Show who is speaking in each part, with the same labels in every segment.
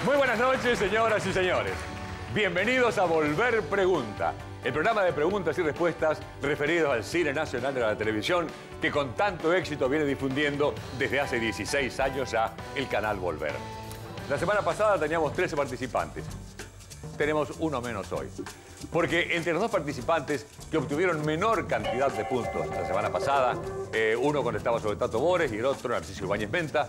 Speaker 1: Muy buenas noches, señoras y señores. Bienvenidos a Volver Pregunta, el programa de preguntas y respuestas referidos al cine nacional de la televisión que con tanto éxito viene difundiendo desde hace 16 años ya el canal Volver. La semana pasada teníamos 13 participantes. Tenemos uno menos hoy. Porque entre los dos participantes que obtuvieron menor cantidad de puntos la semana pasada, uno contestaba sobre Tato Bores y el otro, Narciso Ibáñez Menta,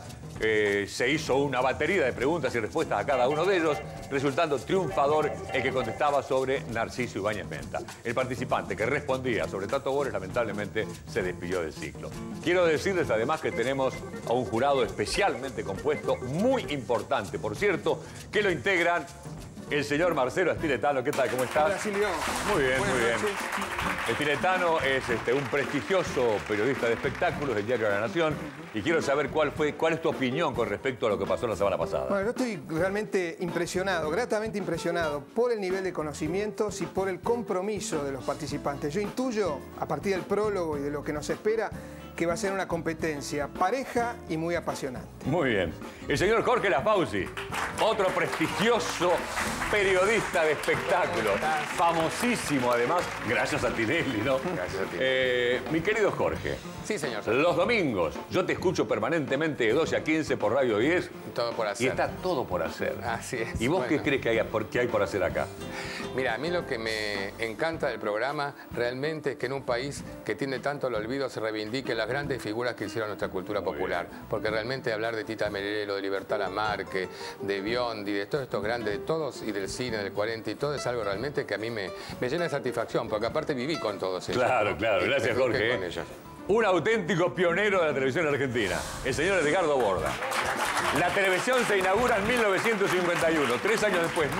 Speaker 1: se hizo una batería de preguntas y respuestas a cada uno de ellos, resultando triunfador el que contestaba sobre Narciso Ibáñez Menta. El participante que respondía sobre Tato Bores lamentablemente se despidió del ciclo. Quiero decirles además que tenemos a un jurado especialmente compuesto, muy importante, por cierto, que lo integran el señor Marcelo Stiletano. ¿Qué tal? ¿Cómo estás?
Speaker 2: Hola, Silvio.
Speaker 1: Muy bien,
Speaker 2: Buenas
Speaker 1: muy bien.
Speaker 2: noches.
Speaker 1: Stiletano es un prestigioso periodista de espectáculos del Diario de la Nación y quiero saber cuál es tu opinión con respecto a lo que pasó la semana pasada.
Speaker 2: Bueno, yo estoy realmente impresionado, gratamente impresionado por el nivel de conocimientos y por el compromiso de los participantes. Yo intuyo, a partir del prólogo y de lo que nos espera, que va a ser una competencia pareja y muy apasionante.
Speaker 1: Muy bien. El señor Jorge Laspausi, otro prestigioso periodista de espectáculos, famosísimo además, gracias a Tinelli, ¿no?
Speaker 3: Gracias a Tinelli.
Speaker 1: Mi querido Jorge.
Speaker 3: Sí, señor.
Speaker 1: Los domingos, yo te escucho permanentemente de 12 a 15 por Radio 10.
Speaker 3: Todo por hacer.
Speaker 1: Y está todo por hacer.
Speaker 3: Así es.
Speaker 1: ¿Y vos
Speaker 3: Bueno.
Speaker 1: qué crees que hay por hacer acá?
Speaker 3: Mira, a mí lo que me encanta del programa realmente es que en un país que tiene tanto el olvido se reivindiquen las grandes figuras que hicieron nuestra cultura popular. Porque realmente hablar de Tita Merelo, de Libertad Lamarque, de Biondi, de todos estos grandes, de todos y del cine, del 40 y todo, es algo realmente que a mí me llena de satisfacción, porque aparte viví con todos ellos.
Speaker 1: Claro,
Speaker 3: ¿no?
Speaker 1: claro.
Speaker 3: Y
Speaker 1: Gracias,
Speaker 3: me eduqué
Speaker 1: Jorge.
Speaker 3: con ellos.
Speaker 1: Un auténtico pionero de la televisión argentina, el señor Edgardo Borda. La televisión se inaugura en 1951. 3 años después,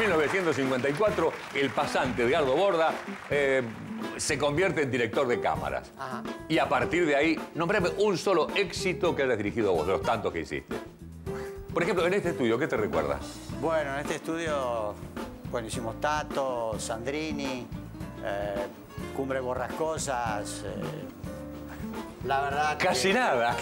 Speaker 1: 1954, el pasante Edgardo Borda se convierte en director de cámaras.
Speaker 4: Ajá.
Speaker 1: Y a partir de ahí, nombrame un solo éxito que hayas dirigido vos, de los tantos que hiciste. Por ejemplo, en este estudio, ¿qué te recuerda?
Speaker 4: Bueno, en este estudio, bueno, hicimos Tato, Sandrini, Cumbre Borrascosas, la verdad que...
Speaker 1: Casi nada.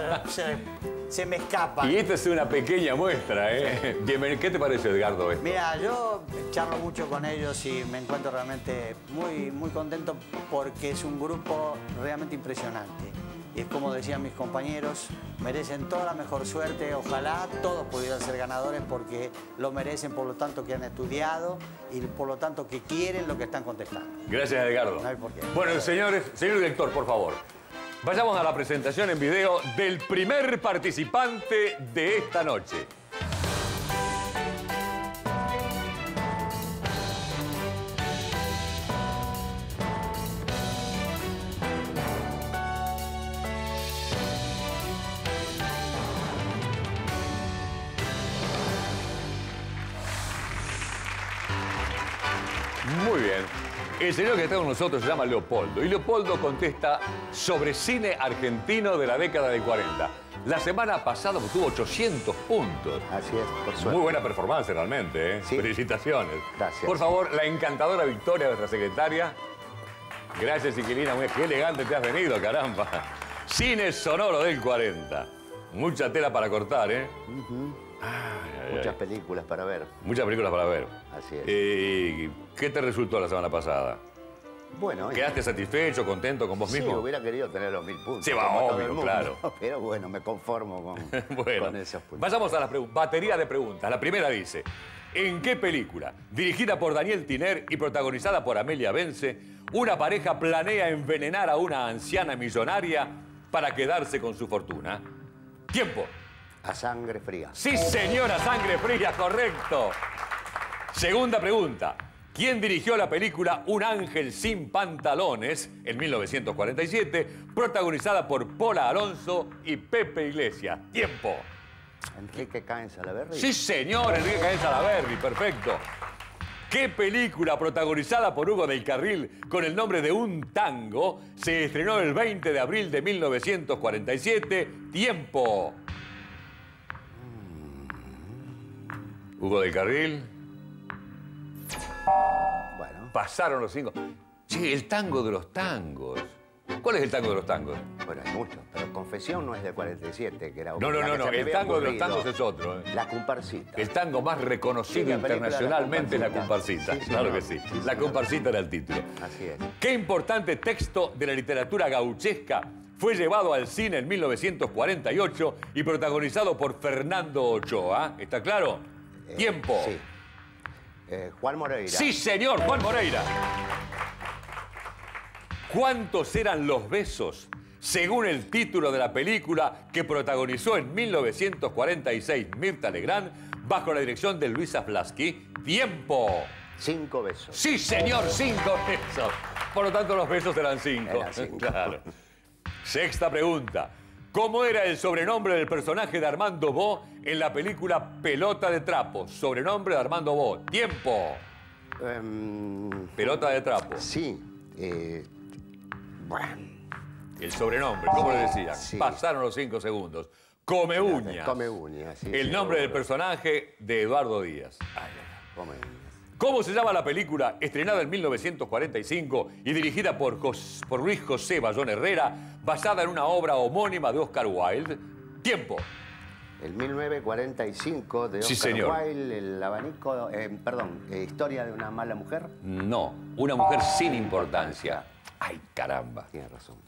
Speaker 4: Se me escapa.
Speaker 1: Y esta es una pequeña muestra, ¿eh? Bienvenido. ¿Qué te parece, Edgardo, esto?
Speaker 4: Mira, yo charlo mucho con ellos y me encuentro realmente muy contento porque es un grupo realmente impresionante. Y es como decían mis compañeros, merecen toda la mejor suerte. Ojalá todos pudieran ser ganadores porque lo merecen, por lo tanto que han estudiado y por lo tanto que quieren lo que están contestando.
Speaker 1: Gracias, Edgardo.
Speaker 4: No hay por qué.
Speaker 1: Bueno, señor director, por favor, vayamos a la presentación en video del primer participante de esta noche. Muy bien. El señor que está con nosotros se llama Leopoldo. Y Leopoldo contesta sobre cine argentino de la década del 40. La semana pasada obtuvo 800 puntos.
Speaker 5: Así es, por suerte.
Speaker 1: Muy buena performance realmente, ¿eh?
Speaker 5: Sí.
Speaker 1: Felicitaciones.
Speaker 5: Gracias.
Speaker 1: Por favor, la encantadora Victoria, nuestra secretaria. Gracias, Inquilina. Qué elegante te has venido, caramba. Cine sonoro del 40. Mucha tela para cortar, ¿eh?
Speaker 5: Muchas películas para ver.
Speaker 1: Muchas películas para ver.
Speaker 5: Así es.
Speaker 1: ¿Qué te resultó la semana pasada?
Speaker 5: Bueno,
Speaker 1: ¿Quedaste satisfecho, contento con vos
Speaker 5: sí,
Speaker 1: mismo?
Speaker 5: hubiera querido tener los 1000 puntos.
Speaker 1: Sí, va,
Speaker 5: como todo
Speaker 1: obvio,
Speaker 5: el mundo.
Speaker 1: claro.
Speaker 5: Pero bueno, me conformo con,
Speaker 1: Bueno,
Speaker 5: con esos puntos.
Speaker 1: vayamos a la batería de preguntas. La primera dice, ¿en qué película, dirigida por Daniel Tiner y protagonizada por Amelia Bence, una pareja planea envenenar a una anciana millonaria para quedarse con su fortuna? Tiempo.
Speaker 5: A sangre fría.
Speaker 1: Sí, señora, sangre fría, correcto. Segunda pregunta. ¿Quién dirigió la película Un ángel sin pantalones en 1947, protagonizada por Pola Alonso y Pepe Iglesias? Tiempo.
Speaker 5: Enrique Caen Salaverry.
Speaker 1: Sí, señor, Enrique Caén Salaverry, perfecto. ¿Qué película protagonizada por Hugo del Carril con el nombre de Un tango se estrenó el 20 de abril de 1947? Tiempo. Hugo del Carril.
Speaker 5: Bueno.
Speaker 1: Pasaron los 5. Sí, el tango de los tangos. ¿Cuál es el tango de los tangos?
Speaker 5: Bueno, hay muchos, pero Confesión no es de 47, que era
Speaker 1: No,
Speaker 5: la que se me
Speaker 1: el
Speaker 5: había
Speaker 1: tango de los
Speaker 5: ocurrido.
Speaker 1: tangos es otro.
Speaker 5: La Comparsita.
Speaker 1: El tango más reconocido
Speaker 5: Sí, la película
Speaker 1: internacionalmente es La
Speaker 5: La
Speaker 1: Comparsita.
Speaker 5: Comparsita. Sí,
Speaker 1: Claro
Speaker 5: señor.
Speaker 1: que sí.
Speaker 5: Sí,
Speaker 1: La
Speaker 5: señor.
Speaker 1: Comparsita era el título.
Speaker 5: Así es.
Speaker 1: ¿Qué importante texto de la literatura gauchesca fue llevado al cine en 1948 y protagonizado por Fernando Ochoa? ¿Está claro? Tiempo.
Speaker 5: Sí. Juan Moreira.
Speaker 1: Sí, señor, Juan Moreira. ¿Cuántos eran los besos, según el título de la película que protagonizó en 1946 Mirta Legrand bajo la dirección de Luisa Flasky? ¡Tiempo!
Speaker 5: 5 besos.
Speaker 1: Sí, señor, 5 besos. Por lo tanto, los besos eran 5.
Speaker 5: Eran 5.
Speaker 1: Claro. Sexta pregunta. ¿Cómo era el sobrenombre del personaje de Armando Bo en la película Pelota de Trapo? Sobrenombre de Armando Bo. ¡Tiempo! Pelota de Trapo.
Speaker 5: Sí. Bueno.
Speaker 1: El sobrenombre, ¿cómo le decían?
Speaker 5: Sí.
Speaker 1: Pasaron los 5 segundos. Come uñas.
Speaker 5: Come uñas, sí.
Speaker 1: El
Speaker 5: sí,
Speaker 1: nombre del
Speaker 5: seguro.
Speaker 1: personaje de Eduardo Díaz.
Speaker 5: Come uñas.
Speaker 1: ¿Cómo se llama la película estrenada en 1945 y dirigida por Luis José Bayón Herrera, basada en una obra homónima de Oscar Wilde? Tiempo.
Speaker 5: El 1945 de
Speaker 1: Sí,
Speaker 5: Oscar
Speaker 1: señor.
Speaker 5: Wilde, el abanico, Historia de una mala mujer.
Speaker 1: No, una mujer sin importancia. Ay, caramba.
Speaker 5: Tiene razón.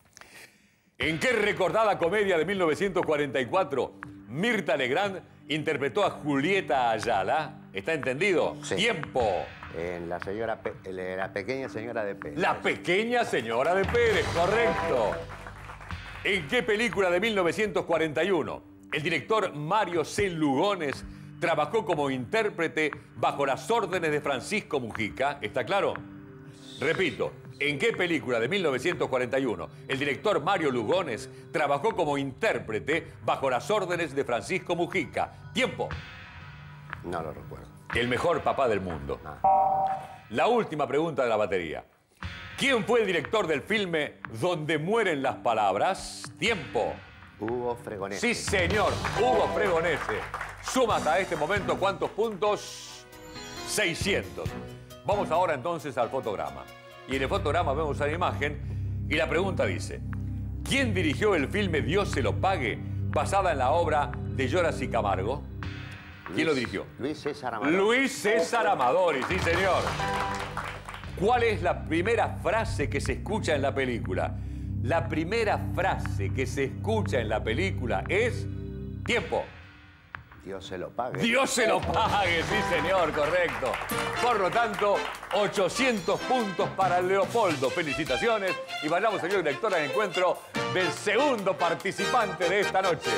Speaker 1: ¿En qué recordada comedia de 1944 Mirta Legrand interpretó a Julieta Ayala? ¿Está entendido?
Speaker 5: Sí.
Speaker 1: Tiempo.
Speaker 5: En la pequeña señora de Pérez.
Speaker 1: La pequeña señora de Pérez, correcto. ¿En qué película de 1941 el director Mario C. Lugones trabajó como intérprete bajo las órdenes de Francisco Mujica? ¿Está claro? Repito, ¿en qué película de 1941 el director Mario Lugones trabajó como intérprete bajo las órdenes de Francisco Mujica? Tiempo.
Speaker 5: No lo recuerdo.
Speaker 1: El mejor papá del mundo. La última pregunta de la batería. ¿Quién fue el director del filme Donde mueren las palabras? Tiempo.
Speaker 5: Hugo Fregonese.
Speaker 1: Sí, señor. Hugo Fregonese. Suma hasta este momento, ¿cuántos puntos? 600. Vamos ahora entonces al fotograma. Y en el fotograma vemos una imagen y la pregunta dice: ¿quién dirigió el filme Dios se lo pague, basada en la obra de Lloras y Camargo? ¿Quién lo dirigió?
Speaker 5: Luis César Amador.
Speaker 1: Luis César Amadori, sí, señor. ¿Cuál es la primera frase que se escucha en la película? La primera frase que se escucha en la película es... Tiempo.
Speaker 5: Dios se lo pague.
Speaker 1: Dios se lo pague, sí, señor, correcto. Por lo tanto, 800 puntos para Leopoldo. Felicitaciones. Y vayamos, señor director, al encuentro del segundo participante de esta noche.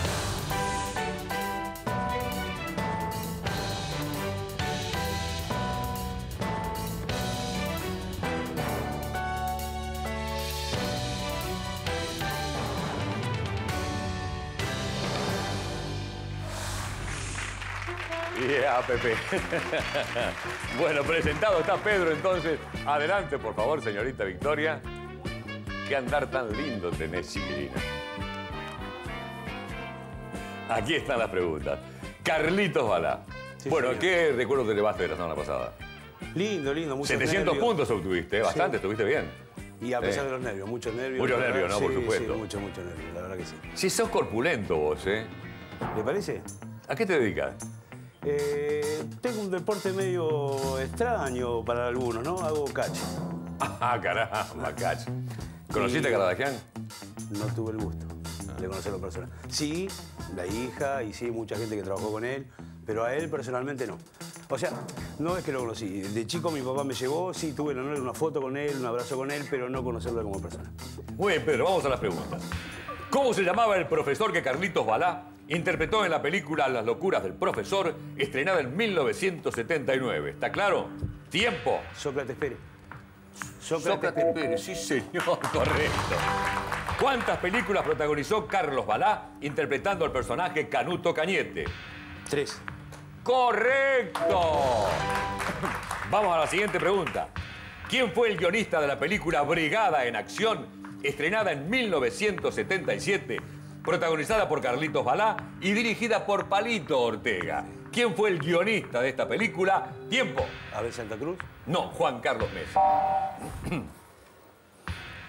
Speaker 1: Yeah, Pepe. Bueno, presentado está Pedro, entonces. Adelante, por favor, señorita Victoria. Qué andar tan lindo tenés, chiquilina. Aquí están las preguntas. Carlitos Balá.
Speaker 6: Sí,
Speaker 1: Bueno,
Speaker 6: señor.
Speaker 1: ¿qué recuerdo te llevaste de la semana pasada?
Speaker 6: Lindo, lindo, muchos
Speaker 1: 700
Speaker 6: nervios.
Speaker 1: puntos obtuviste, bastante, estuviste bien.
Speaker 6: Y a pesar
Speaker 1: Sí.
Speaker 6: de los nervios, muchos nervios.
Speaker 1: Muchos
Speaker 6: la
Speaker 1: nervios,
Speaker 6: verdad.
Speaker 1: ¿no? Por
Speaker 6: Sí,
Speaker 1: supuesto.
Speaker 6: Sí, muchos nervios, la verdad que sí.
Speaker 1: Si sos corpulento vos, ¿eh?
Speaker 6: ¿Le parece?
Speaker 1: ¿A qué te dedicas?
Speaker 6: Tengo un deporte medio extraño para algunos, ¿no? Hago catch.
Speaker 1: Ah, caramba, cacho. ¿Conociste a Caradagian?
Speaker 6: No tuve el gusto de conocerlo personal. Sí, la hija y sí, mucha gente que trabajó con él, pero a él personalmente no. O sea, no es que lo conocí. De chico mi papá me llevó, sí, tuve el honor de una foto con él, un abrazo con él, pero no conocerlo como persona.
Speaker 1: Muy bien, Pedro, vamos a las preguntas. ¿Cómo se llamaba el profesor que Carlitos Balá interpretó en la película Las locuras del profesor, estrenada en 1979? ¿Está claro? Tiempo.
Speaker 6: Sócrates Pérez.
Speaker 1: Sócrates Pérez, sí, señor, correcto. ¿Cuántas películas protagonizó Carlos Balá interpretando al personaje Canuto Cañete?
Speaker 6: 3.
Speaker 1: ¡Correcto! Vamos a la siguiente pregunta. ¿Quién fue el guionista de la película Brigada en Acción, estrenada en 1977, protagonizada por Carlitos Balá y dirigida por Palito Ortega? ¿Quién fue el guionista de esta película? Tiempo.
Speaker 6: Abel Santa Cruz.
Speaker 1: No, Juan Carlos Mesa.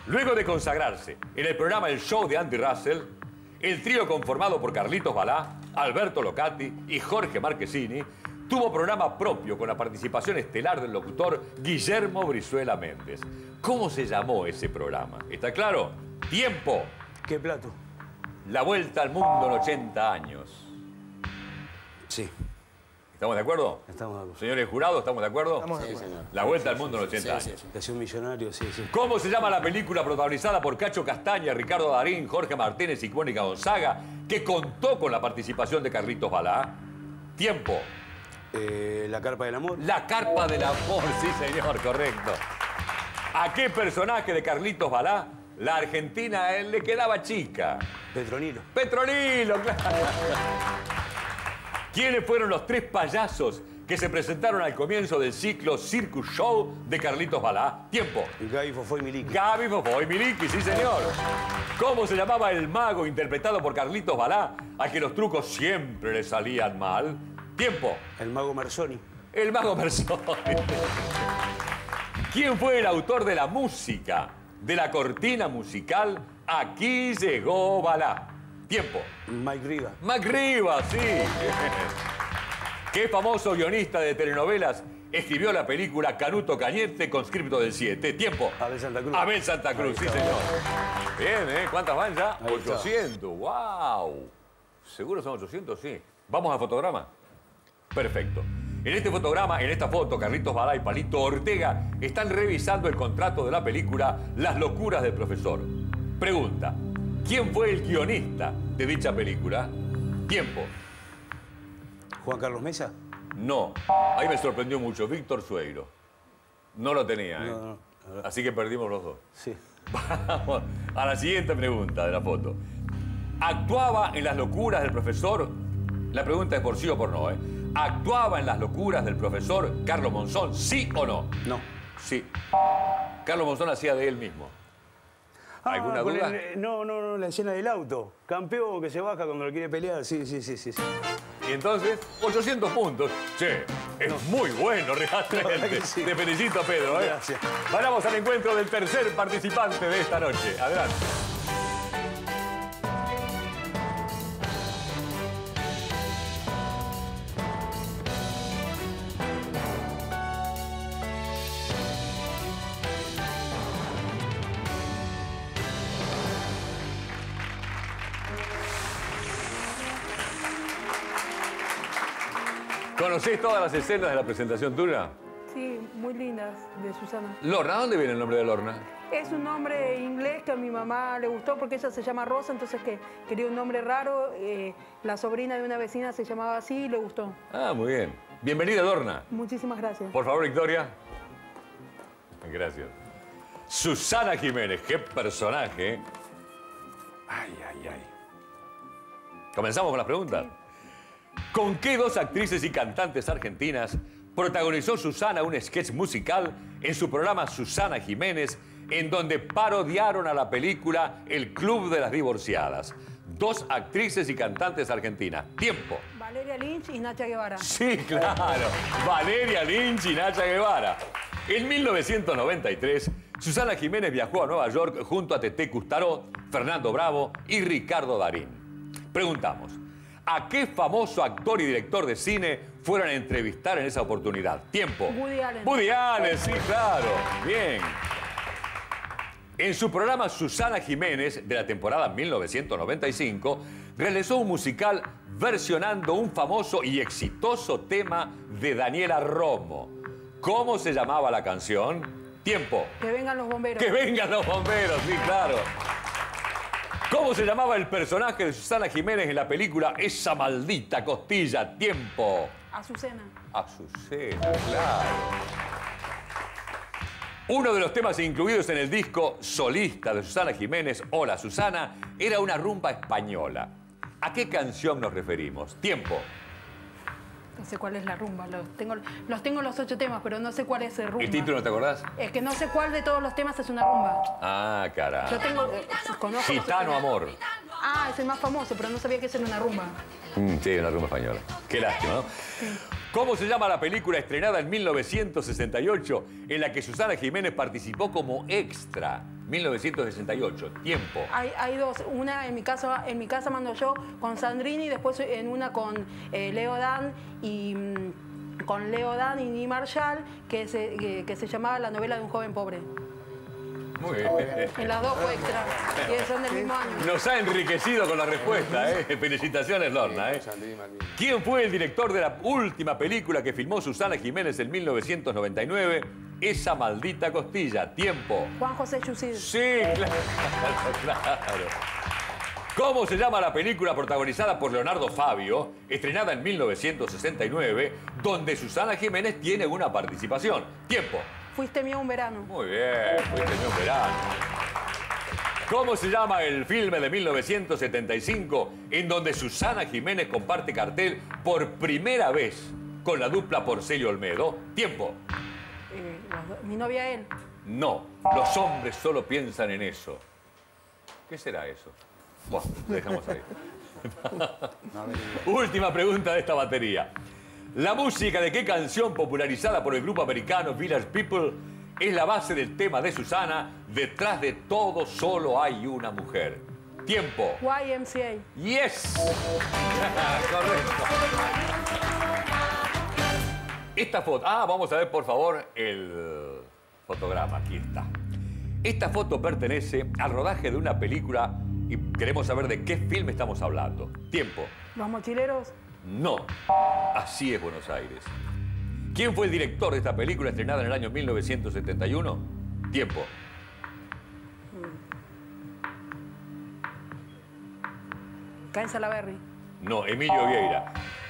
Speaker 1: Luego de consagrarse en el programa El Show de Andy Russell, el trío conformado por Carlitos Balá, Alberto Locati y Jorge Marchesini tuvo programa propio con la participación estelar del locutor Guillermo Brizuela Méndez. ¿Cómo se llamó ese programa? ¿Está claro? ¡Tiempo!
Speaker 6: ¿Qué plato?
Speaker 1: La vuelta al mundo en 80 años.
Speaker 6: Sí.
Speaker 1: ¿Estamos de acuerdo?
Speaker 6: Estamos de acuerdo.
Speaker 1: Señores jurados, ¿estamos de acuerdo?
Speaker 2: Estamos de acuerdo.
Speaker 3: señor.
Speaker 1: La vuelta al mundo en 80 años.
Speaker 6: Que sea un millonario, sí, sí.
Speaker 1: ¿Cómo se llama la película protagonizada por Cacho Castaña, Ricardo Darín, Jorge Martínez y Mónica Gonzaga, que contó con la participación de Carlitos Balá? Tiempo.
Speaker 6: La carpa del amor.
Speaker 1: La carpa del amor, sí señor, correcto. ¿A qué personaje de Carlitos Balá la Argentina le quedaba chica?
Speaker 6: Petronilo.
Speaker 1: Petronilo, claro. ¿Quiénes fueron los 3 payasos que se presentaron al comienzo del ciclo Circus Show de Carlitos Balá? Tiempo.
Speaker 6: Gaby, Fofó y Miliki.
Speaker 1: Gaby, Fofó y Miliki, sí señor. ¿Cómo se llamaba el mago interpretado por Carlitos Balá a que los trucos siempre le salían mal? Tiempo.
Speaker 6: El mago Marzoni.
Speaker 1: El mago Mersoni. ¿Quién fue el autor de la música de la cortina musical Aquí llegó Balá? Tiempo.
Speaker 6: Mike Riga.
Speaker 1: Mac Rivas, sí. ¿Qué famoso guionista de telenovelas escribió la película Canuto Cañete, conscripto del 7? Tiempo.
Speaker 6: Abel Santa Cruz.
Speaker 1: Abel Santa Cruz, sí, señor. Bien, ¿eh? ¿Cuántas van ya?
Speaker 6: Ahí está.
Speaker 1: 800. ¡Wow! ¿Seguro son 800? Sí. ¿Vamos al fotograma? Perfecto. En este fotograma, en esta foto, Carlitos Balá y Palito Ortega están revisando el contrato de la película Las locuras del profesor. Pregunta, ¿quién fue el guionista de dicha película? Tiempo.
Speaker 6: Juan Carlos Mesa.
Speaker 1: No. Ahí me sorprendió mucho. Víctor Sueiro. No lo tenía, ¿eh?
Speaker 6: No.
Speaker 1: Así que perdimos los dos.
Speaker 6: Sí.
Speaker 1: Vamos a la siguiente pregunta de la foto. ¿Actuaba en las locuras del profesor? La pregunta es por sí o por no, ¿eh? ¿Actuaba en las locuras del profesor Carlos Monzón, sí o no?
Speaker 6: No.
Speaker 1: Sí. Carlos Monzón hacía de él mismo. ¿Alguna
Speaker 6: con
Speaker 1: duda?
Speaker 6: No, la escena del auto. Campeón que se baja cuando lo quiere pelear. Sí.
Speaker 1: Y entonces, 800 puntos. Che, es muy bueno realmente.
Speaker 6: La verdad que sí.
Speaker 1: Te felicito, Pedro. ¿eh?
Speaker 6: Gracias.
Speaker 1: Vamos al encuentro del tercer participante de esta noche. Adelante. ¿Conocés todas las escenas de la presentación tuya?
Speaker 7: Sí, muy lindas, de Susana.
Speaker 1: Lorna, ¿dónde viene el nombre de Lorna?
Speaker 7: Es un nombre inglés que a mi mamá le gustó porque ella se llama Rosa, entonces que quería un nombre raro. La sobrina de una vecina se llamaba así y le gustó.
Speaker 1: Ah, muy bien. Bienvenida, Lorna.
Speaker 7: Muchísimas gracias.
Speaker 1: Por favor, Victoria. Gracias. Susana Jiménez, qué personaje. Ay. ¿Comenzamos con las preguntas? ¿Con qué 2 actrices y cantantes argentinas protagonizó Susana un sketch musical en su programa Susana Jiménez, en donde parodiaron a la película El Club de las Divorciadas? 2 actrices y cantantes argentinas. Tiempo.
Speaker 7: Valeria Lynch y Nacha Guevara.
Speaker 1: Sí, claro. Valeria Lynch y Nacha Guevara. En 1993, Susana Jiménez viajó a Nueva York junto a Teté Custaró, Fernando Bravo y Ricardo Darín. Preguntamos, ¿a qué famoso actor y director de cine fueron a entrevistar en esa oportunidad? Tiempo.
Speaker 7: Woody Allen.
Speaker 1: Woody Allen, sí, claro. Bien. En su programa Susana Jiménez, de la temporada 1995, realizó un musical versionando un famoso y exitoso tema de Daniela Romo. ¿Cómo se llamaba la canción? Tiempo.
Speaker 7: Que vengan los bomberos.
Speaker 1: ¡Que vengan los bomberos! Sí, claro. ¿Cómo se llamaba el personaje de Susana Jiménez en la película Esa maldita costilla? Tiempo.
Speaker 7: Azucena.
Speaker 1: Azucena, claro. Uno de los temas incluidos en el disco solista de Susana Jiménez, Hola Susana, era una rumba española. ¿A qué canción nos referimos? Tiempo.
Speaker 7: No sé cuál es la rumba. Los tengo los 8 temas, pero no sé cuál es el rumba.
Speaker 1: ¿El título no te acordás?
Speaker 7: Es que no sé cuál de todos los temas es una rumba.
Speaker 1: Ah, carajo.
Speaker 7: Yo tengo... conozco los
Speaker 1: Gitano
Speaker 7: 8 temas.
Speaker 1: Amor.
Speaker 7: Ah, es el más famoso, pero no sabía que esa era una rumba.
Speaker 1: Sí, una rumba española. Qué lástima, ¿no? ¿Cómo se llama la película estrenada en 1968 en la que Susana Jiménez participó como extra? 1968, tiempo.
Speaker 7: Hay dos, una en mi casa mando yo con Sandrini, y después en una con Leo Dan y Ni Marshall, que se llamaba La novela de un joven pobre.
Speaker 1: Muy bien.
Speaker 7: En las dos fue extra, y son del mismo año.
Speaker 1: Nos ha enriquecido con la respuesta, ¿eh? Felicitaciones, Lorna, ¿eh? ¿Quién fue el director de la última película que filmó Susana Jiménez en 1999? Esa maldita costilla. Tiempo.
Speaker 7: Juan José Yusid.
Speaker 1: Sí, claro. ¿Cómo se llama la película protagonizada por Leonardo Fabio, estrenada en 1969, donde Susana Jiménez tiene una participación? Tiempo.
Speaker 7: Fuiste mío un verano.
Speaker 1: Muy bien, fuiste mío un verano. ¿Cómo se llama el filme de 1975 en donde Susana Jiménez comparte cartel por primera vez con la dupla Porcel Olmedo? Tiempo.
Speaker 7: Mi novia él.
Speaker 1: No, los hombres solo piensan en eso. ¿Qué será eso? Bueno, lo dejamos ahí. Última pregunta de esta batería. ¿La música de qué canción popularizada por el grupo americano Village People es la base del tema de Susana, Detrás de todo solo hay una mujer? Tiempo.
Speaker 7: YMCA.
Speaker 1: ¡Yes! Correcto. Esta foto... vamos a ver, por favor, el fotograma. Aquí está. Esta foto pertenece al rodaje de una película y queremos saber de qué film estamos hablando. Tiempo.
Speaker 7: Los mochileros.
Speaker 1: No. Así es Buenos Aires. ¿Quién fue el director de esta película estrenada en el año 1971? Tiempo.
Speaker 7: Caen Salaberry.
Speaker 1: No, Emilio Vieira.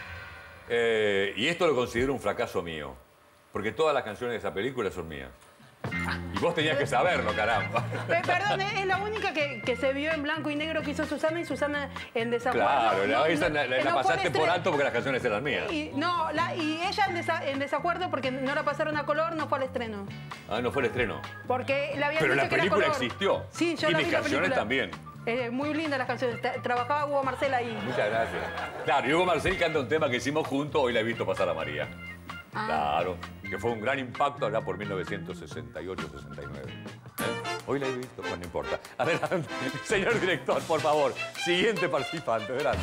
Speaker 1: Y esto lo considero un fracaso mío. Porque todas las canciones de esa película son mías. Y vos tenías que saberlo, caramba.
Speaker 7: Perdón, es la única que se vio en blanco y negro que hizo Susana, y Susana en desacuerdo.
Speaker 1: Claro, esa la pasaste por alto porque las canciones eran mías.
Speaker 7: Y ella en desacuerdo porque no la pasaron a color, no fue al estreno.
Speaker 1: Ah, no fue el estreno.
Speaker 7: Porque la habían
Speaker 1: Pero
Speaker 7: dicho
Speaker 1: la
Speaker 7: que era
Speaker 1: película
Speaker 7: color.
Speaker 1: existió.
Speaker 7: Sí, yo
Speaker 1: y
Speaker 7: la
Speaker 1: mis
Speaker 7: vi la
Speaker 1: canciones
Speaker 7: película.
Speaker 1: también.
Speaker 7: Muy lindas las canciones. Trabajaba Hugo Marcela ahí.
Speaker 1: Muchas gracias. Claro, y Hugo Marcel canta un tema que hicimos juntos, hoy la he visto pasar a María. Claro, que fue un gran impacto allá por 1968-69. Hoy la he visto, pues no importa. Adelante, señor director, por favor. Siguiente participante, adelante.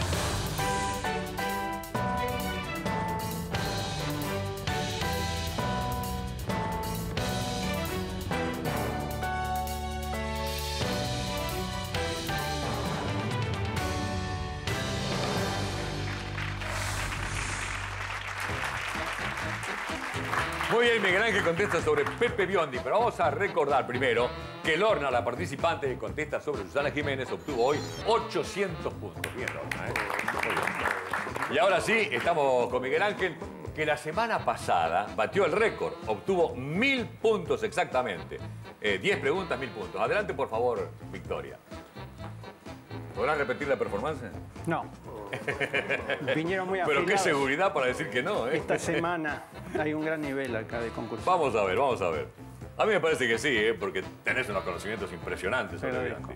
Speaker 1: Muy bien, Miguel Ángel contesta sobre Pepe Biondi, pero vamos a recordar primero que Lorna, la participante que contesta sobre Susana Jiménez, obtuvo hoy 800 puntos. Bien, Lorna, ¿eh? Muy bien. Y ahora sí, estamos con Miguel Ángel, que la semana pasada batió el récord, obtuvo 1000 puntos exactamente. 10 preguntas, 1000 puntos. Adelante, por favor, Victoria. ¿Podrás repetir la performance?
Speaker 8: No. Vinieron muy afilados.
Speaker 1: Pero qué seguridad para decir que no, ¿eh?
Speaker 8: Esta semana hay un gran nivel acá de concurso.
Speaker 1: Vamos a ver, vamos a ver. A mí me parece que sí, ¿eh? Porque tenés unos conocimientos impresionantes sobre Biondi.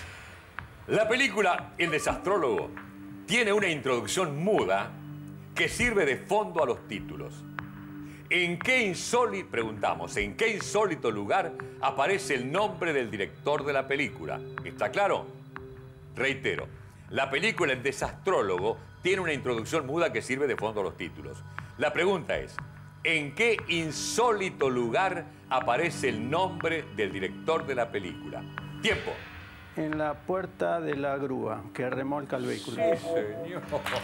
Speaker 1: La película El desastrólogo tiene una introducción muda que sirve de fondo a los títulos. Preguntamos, ¿en qué insólito lugar aparece el nombre del director de la película? ¿Está claro? Reitero, la película El desastrólogo tiene una introducción muda que sirve de fondo a los títulos. La pregunta es, ¿en qué insólito lugar aparece el nombre del director de la película? Tiempo.
Speaker 8: En la puerta de la grúa que remolca el vehículo.
Speaker 1: Sí, señor.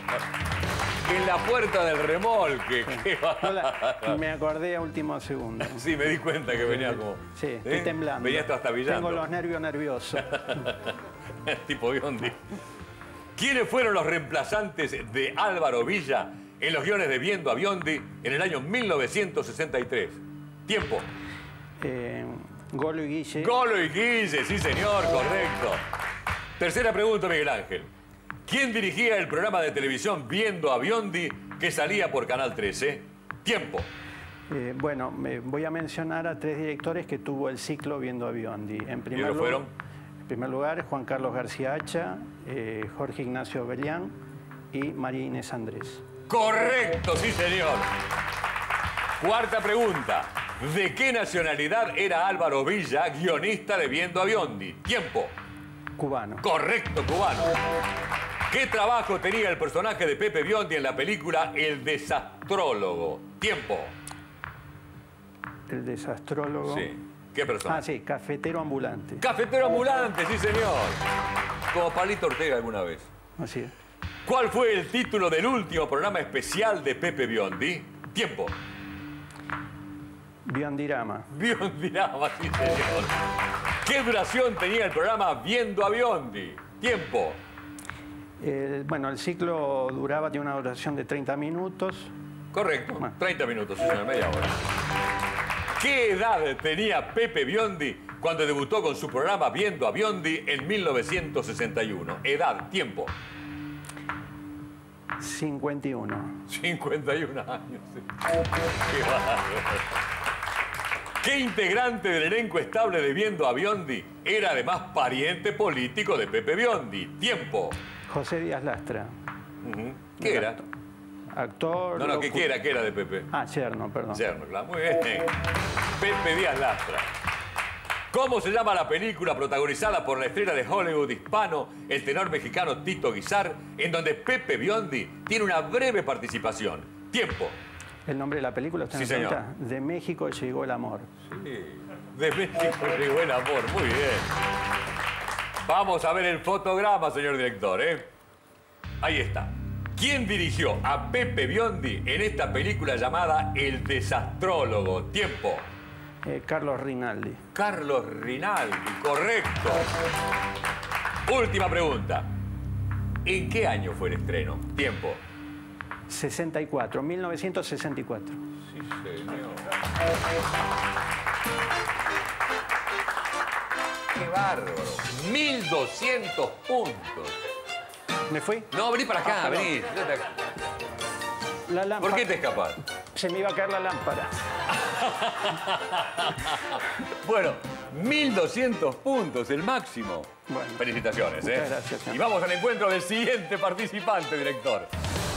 Speaker 1: En la puerta del remolque. Qué
Speaker 8: me acordé a último segundo.
Speaker 1: Sí, me di cuenta que venía como...
Speaker 8: Sí, estoy temblando.
Speaker 1: Venías trastabillando.
Speaker 8: Tengo los nervios nerviosos.
Speaker 1: Tipo Biondi. ¿Quiénes fueron los reemplazantes de Álvaro Villa en los guiones de Viendo a Biondi en el año 1963? Tiempo.
Speaker 8: Golo y Guille.
Speaker 1: Golo y Guille, sí señor, correcto. Tercera pregunta, Miguel Ángel. ¿Quién dirigía el programa de televisión Viendo a Biondi que salía por Canal 13? Tiempo.
Speaker 8: Bueno, voy a mencionar a 3 directores que tuvo el ciclo Viendo a Biondi. En primer lugar, Juan Carlos García Hacha, Jorge Ignacio Belián y María Inés Andrés.
Speaker 1: Correcto, sí, señor. Cuarta pregunta. ¿De qué nacionalidad era Álvaro Villa, guionista de Viendo a Biondi? Tiempo.
Speaker 8: Cubano.
Speaker 1: Correcto, cubano. ¿Qué trabajo tenía el personaje de Pepe Biondi en la película El Desastrólogo? Tiempo.
Speaker 8: El desastrólogo.
Speaker 1: Sí. ¿Qué persona?
Speaker 8: Ah, sí, cafetero ambulante.
Speaker 1: Cafetero ambulante, sí, señor. Como Palito Ortega alguna vez.
Speaker 8: Así es.
Speaker 1: ¿Cuál fue el título del último programa especial de Pepe Biondi? Tiempo.
Speaker 8: Biondirama.
Speaker 1: Biondirama, sí, señor. ¿Qué duración tenía el programa Viendo a Biondi? Tiempo.
Speaker 8: Bueno, el ciclo tiene una duración de 30 minutos.
Speaker 1: Correcto, 30 minutos, sí, señor, media hora. ¿Qué edad tenía Pepe Biondi cuando debutó con su programa Viendo a Biondi en 1961? Edad, tiempo.
Speaker 8: 51.
Speaker 1: 51 años. Sí. Qué bárbaro. ¿Qué integrante del elenco estable de Viendo a Biondi era además pariente político de Pepe Biondi? Tiempo.
Speaker 8: José Díaz Lastra.
Speaker 1: ¿Qué era?
Speaker 8: Actor.
Speaker 1: No, ¿qué era de Pepe?
Speaker 8: Ah, Cherno, perdón.
Speaker 1: Cherno, claro. Muy bien. Pepe Díaz Lastra. ¿Cómo se llama la película protagonizada por la estrella de Hollywood hispano, el tenor mexicano Tito Guizar, en donde Pepe Biondi tiene una breve participación? Tiempo.
Speaker 8: ¿El nombre de la película?
Speaker 1: Sí, señor.
Speaker 8: De México llegó el amor.
Speaker 1: Sí, de México llegó el amor. Muy bien. Vamos a ver el fotograma, señor director, ¿eh? Ahí está. ¿Quién dirigió a Pepe Biondi en esta película llamada El Desastrólogo? Tiempo.
Speaker 8: Carlos Rinaldi.
Speaker 1: Carlos Rinaldi, correcto. Última pregunta. ¿En qué año fue el estreno? Tiempo.
Speaker 8: 64, 1964.
Speaker 1: Sí, señor. ¡Qué bárbaro! 1.200 puntos.
Speaker 8: ¿Me fui?
Speaker 1: No, vení para acá, vení.
Speaker 8: La lámpara.
Speaker 1: ¿Por qué te escapas?
Speaker 8: Se me iba a caer la lámpara.
Speaker 1: Bueno, 1.200 puntos, el máximo.
Speaker 8: Bueno,
Speaker 1: felicitaciones,
Speaker 8: muchas gracias, señor.
Speaker 1: Y vamos al encuentro del siguiente participante, director.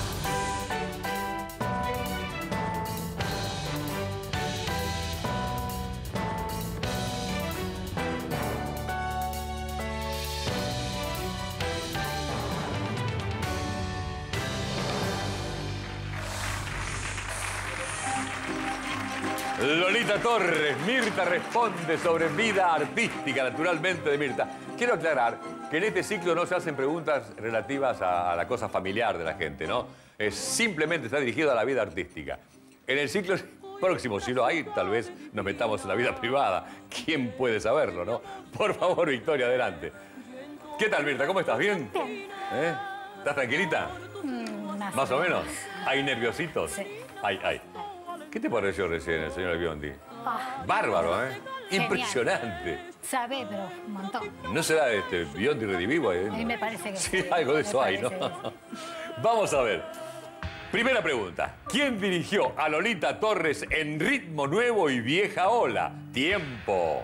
Speaker 1: Lolita Torres, Mirta responde sobre vida artística, naturalmente, de Mirta. Quiero aclarar que en este ciclo no se hacen preguntas relativas a la cosa familiar de la gente, ¿no? Simplemente está dirigido a la vida artística. En el ciclo próximo, si lo hay, tal vez nos metamos en la vida privada. ¿Quién puede saberlo, no? Por favor, Victoria, adelante. ¿Qué tal, Mirta? ¿Cómo estás? ¿Bien?
Speaker 9: Bien.
Speaker 1: ¿Estás tranquilita? ¿Más o menos? ¿Hay nerviositos?
Speaker 9: Sí.
Speaker 1: Ay. ¿Qué te pareció recién el señor Biondi? Bárbaro, ¿eh?
Speaker 9: Genial.
Speaker 1: Impresionante.
Speaker 9: Sabe, pero un montón.
Speaker 1: ¿No será Biondi redivivo ahí?
Speaker 9: A mí me parece que
Speaker 1: sí. Algo de eso hay, ¿no? Vamos a ver. Primera pregunta. ¿Quién dirigió a Lolita Torres en Ritmo Nuevo y Vieja Ola? Tiempo.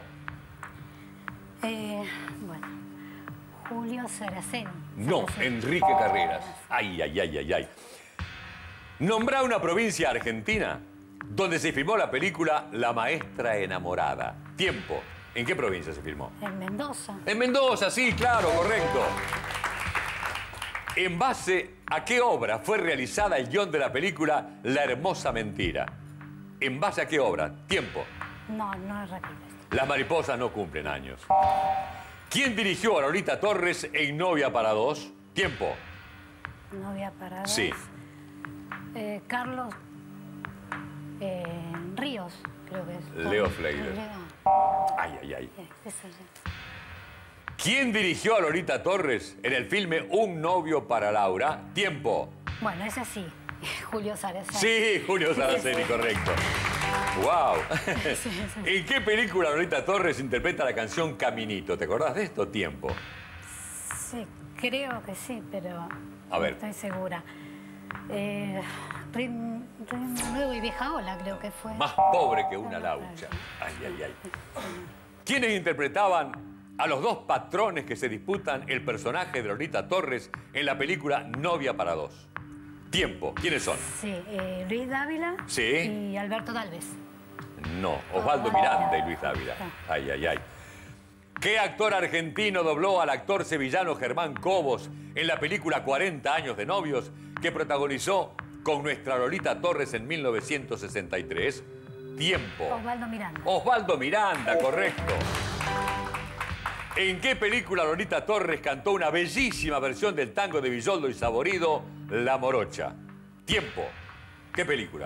Speaker 9: Bueno, Julio Saraceno.
Speaker 1: No, Enrique Carreras. Ay. Nombrá una provincia argentina donde se filmó la película La Maestra Enamorada. Tiempo. ¿En qué provincia se filmó?
Speaker 9: En Mendoza.
Speaker 1: En Mendoza, sí, claro, correcto. ¿En base a qué obra fue realizada el guión de la película La Hermosa Mentira? ¿En base a qué obra? Tiempo.
Speaker 9: No repito.
Speaker 1: Las mariposas no cumplen años. ¿Quién dirigió a Lolita Torres en Novia para dos? Tiempo.
Speaker 9: Novia para dos.
Speaker 1: Sí.
Speaker 9: Carlos Ríos, creo que es.
Speaker 1: Leo Fleider. Ay. ¿Quién dirigió a Lolita Torres en el filme Un novio para Laura? Tiempo.
Speaker 9: Bueno, ese sí. Julio Saraceni.
Speaker 1: Sí, Julio Saraceni, correcto. ¡Wow! ¿En qué película Lolita Torres interpreta la canción Caminito? ¿Te acordás de esto? Tiempo.
Speaker 9: Sí, creo que sí, pero
Speaker 1: a ver.
Speaker 9: No estoy segura. Ritmo Nuevo y Vieja Ola, creo que fue.
Speaker 1: Más pobre que una laucha. Ay. ¿Quiénes interpretaban a los dos patrones que se disputan el personaje de Lolita Torres en la película Novia para dos? Tiempo. ¿Quiénes son?
Speaker 9: Sí, Luis Dávila
Speaker 1: Sí.
Speaker 9: y Alberto Dalves.
Speaker 1: No, Osvaldo Miranda y Luis Dávila. Ay, ay, ay. ¿Qué actor argentino dobló al actor sevillano Germán Cobos en la película 40 años de novios que protagonizó con nuestra Lolita Torres en 1963? Tiempo.
Speaker 9: Osvaldo Miranda.
Speaker 1: Osvaldo Miranda, correcto. ¿En qué película Lolita Torres cantó una bellísima versión del tango de Villoldo y Saborido, La Morocha? Tiempo. ¿Qué película?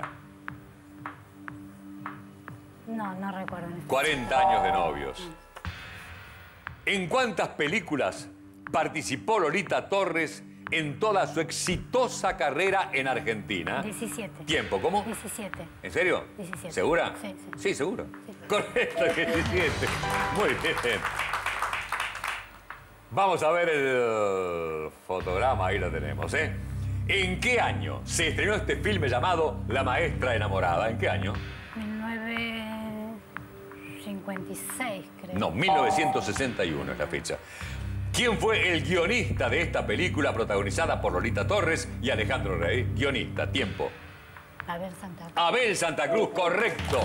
Speaker 9: No recuerdo.
Speaker 1: 40 años de novios. ¿En cuántas películas participó Lolita Torres en toda su exitosa carrera en Argentina?
Speaker 9: 17.
Speaker 1: ¿Tiempo? ¿Cómo?
Speaker 9: 17.
Speaker 1: ¿En serio?
Speaker 9: 17.
Speaker 1: ¿Segura?
Speaker 9: Sí.
Speaker 1: Sí, seguro.
Speaker 9: Sí.
Speaker 1: Correcto, 17. Muy bien. Vamos a ver el fotograma, ahí lo tenemos, ¿eh? ¿En qué año se estrenó este filme llamado La Maestra Enamorada? ¿En qué año?
Speaker 9: 1956, creo.
Speaker 1: No, 1961 es la fecha. ¿Quién fue el guionista de esta película protagonizada por Lolita Torres y Alejandro Rey? Guionista, tiempo.
Speaker 9: Abel Santa Cruz.
Speaker 1: Abel Santa Cruz, correcto.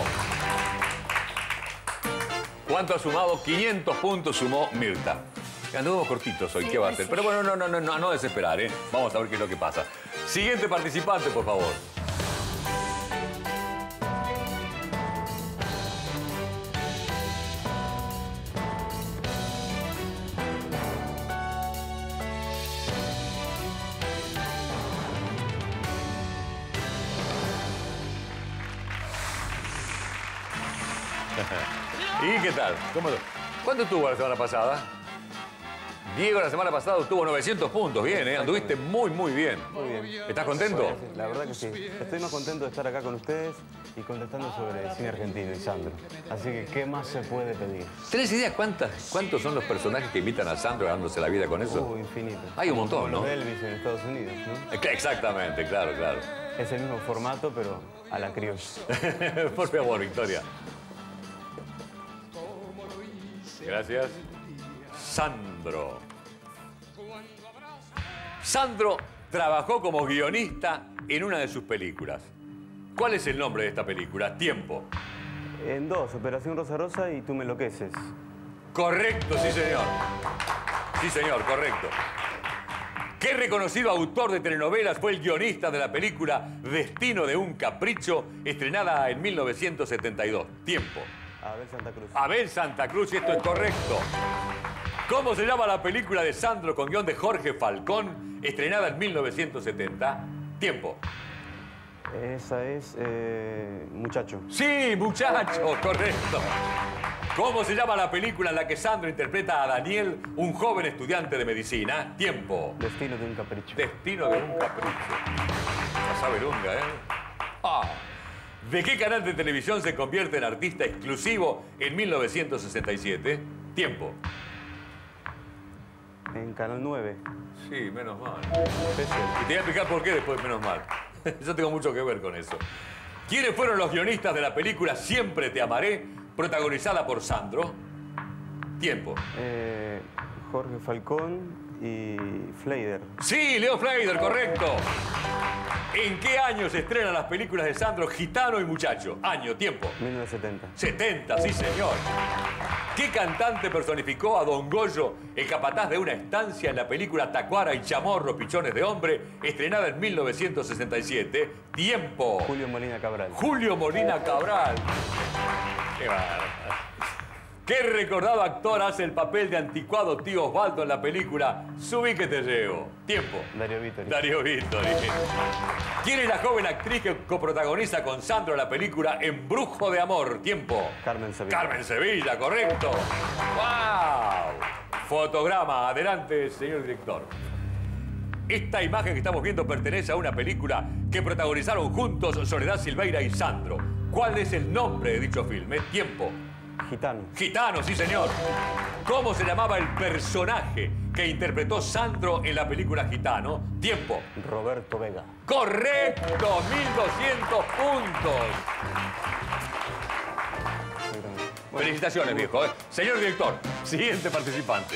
Speaker 1: ¿Cuánto ha sumado? 500 puntos sumó Mirta. Anduvimos cortitos hoy, ¿qué va a hacer? Pero bueno, no desesperar, ¿eh? Vamos a ver qué es lo que pasa. Siguiente participante, por favor. ¿Y qué tal? ¿Cuánto tuvo la semana pasada? Diego la semana pasada tuvo 900 puntos. Bien, ¿eh? Anduviste muy bien.
Speaker 10: Muy bien.
Speaker 1: ¿Estás contento?
Speaker 10: La verdad que sí. Estoy más contento de estar acá con ustedes y contestando sobre cine argentino y Sandro. Así que, ¿qué más se puede pedir?
Speaker 1: ¿Tenés idea cuántos son los personajes que imitan a Sandro ganándose la vida con eso?
Speaker 10: Infinito.
Speaker 1: Hay un montón,
Speaker 10: Como
Speaker 1: ¿no?
Speaker 10: Elvis en Estados Unidos, ¿no?
Speaker 1: Exactamente, claro.
Speaker 10: Es el mismo formato, pero a la criolla.
Speaker 1: Por favor, Victoria. Gracias. Sandro. Sandro trabajó como guionista en una de sus películas. ¿Cuál es el nombre de esta película? Tiempo.
Speaker 10: En dos, Operación Rosa Rosa y Tú me enloqueces.
Speaker 1: Correcto, sí señor. Sí señor, correcto. ¿Qué reconocido autor de telenovelas fue el guionista de la película Destino de un Capricho, estrenada en 1972? Tiempo.
Speaker 10: Abel Santa Cruz.
Speaker 1: Abel Santa Cruz, y esto es correcto. ¿Cómo se llama la película de Sandro con guión de Jorge Falcón, estrenada en 1970? Tiempo.
Speaker 10: Esa es Muchacho.
Speaker 1: Sí, Muchacho, correcto. ¿Cómo se llama la película en la que Sandro interpreta a Daniel, un joven estudiante de medicina? Tiempo.
Speaker 10: Destino de un Capricho.
Speaker 1: Destino de un Capricho. La sabe lunga, ¿eh? ¿De qué canal de televisión se convierte en artista exclusivo en 1967? Tiempo.
Speaker 10: En Canal 9.
Speaker 1: Sí, menos mal.
Speaker 10: Especial.
Speaker 1: Y te voy a explicar por qué después, menos mal. Yo tengo mucho que ver con eso. ¿Quiénes fueron los guionistas de la película Siempre te amaré, protagonizada por Sandro? Tiempo.
Speaker 10: Jorge Falcón y Fleider.
Speaker 1: Sí, Leo Fleider, correcto. ¿En qué año se estrenan las películas de Sandro, Gitano y Muchacho? Año, tiempo.
Speaker 10: 1970.
Speaker 1: 70, sí señor. ¿Qué cantante personificó a Don Goyo, el capataz de una estancia en la película Tacuara y Chamorro, Pichones de Hombre, estrenada en 1967? Tiempo.
Speaker 10: Julio Molina Cabral.
Speaker 1: Julio Molina Cabral. Qué bárbaro. ¿Qué recordado actor hace el papel de anticuado tío Osvaldo en la película Subí que te llevo? Tiempo.
Speaker 10: Darío Vittori.
Speaker 1: Darío Vittori. ¿Quién es la joven actriz que coprotagoniza con Sandro la película Embrujo de Amor? Tiempo.
Speaker 10: Carmen Sevilla.
Speaker 1: Carmen Sevilla, correcto. ¡Wow! Fotograma. Adelante, señor director. Esta imagen que estamos viendo pertenece a una película que protagonizaron juntos Soledad Silveira y Sandro. ¿Cuál es el nombre de dicho filme? Tiempo.
Speaker 10: Gitano.
Speaker 1: Gitano, sí señor. ¿Cómo se llamaba el personaje que interpretó Sandro en la película Gitano? Tiempo.
Speaker 10: Roberto Vega.
Speaker 1: ¡Correcto! 1.200 puntos. Felicitaciones, viejo. Señor director, siguiente participante.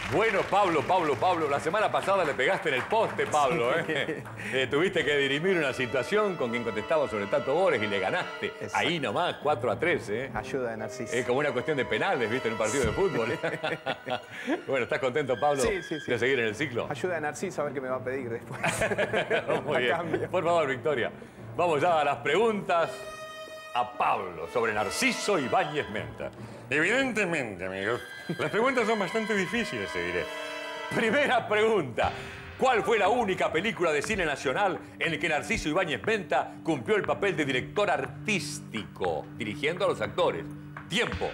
Speaker 1: Bueno, Pablo, la semana pasada le pegaste en el poste, Pablo. Tuviste que dirimir una situación con quien contestaba sobre Tato Bores y le ganaste. Exacto. Ahí nomás, 4-3.
Speaker 2: Ayuda de Narciso.
Speaker 1: Es como una cuestión de penales, ¿viste? En un partido de fútbol. Bueno, ¿estás contento, Pablo?
Speaker 2: Sí.
Speaker 1: ¿De seguir en el ciclo?
Speaker 2: Ayuda de Narciso a ver qué me va a pedir después.
Speaker 1: Muy bien. Por favor, Victoria. Vamos ya a las preguntas a Pablo sobre Narciso Ibáñez Menta. Evidentemente, amigos, las preguntas son bastante difíciles, te diré. Primera pregunta. ¿Cuál fue la única película de cine nacional en la que Narciso Ibáñez Menta cumplió el papel de director artístico, dirigiendo a los actores? Tiempo.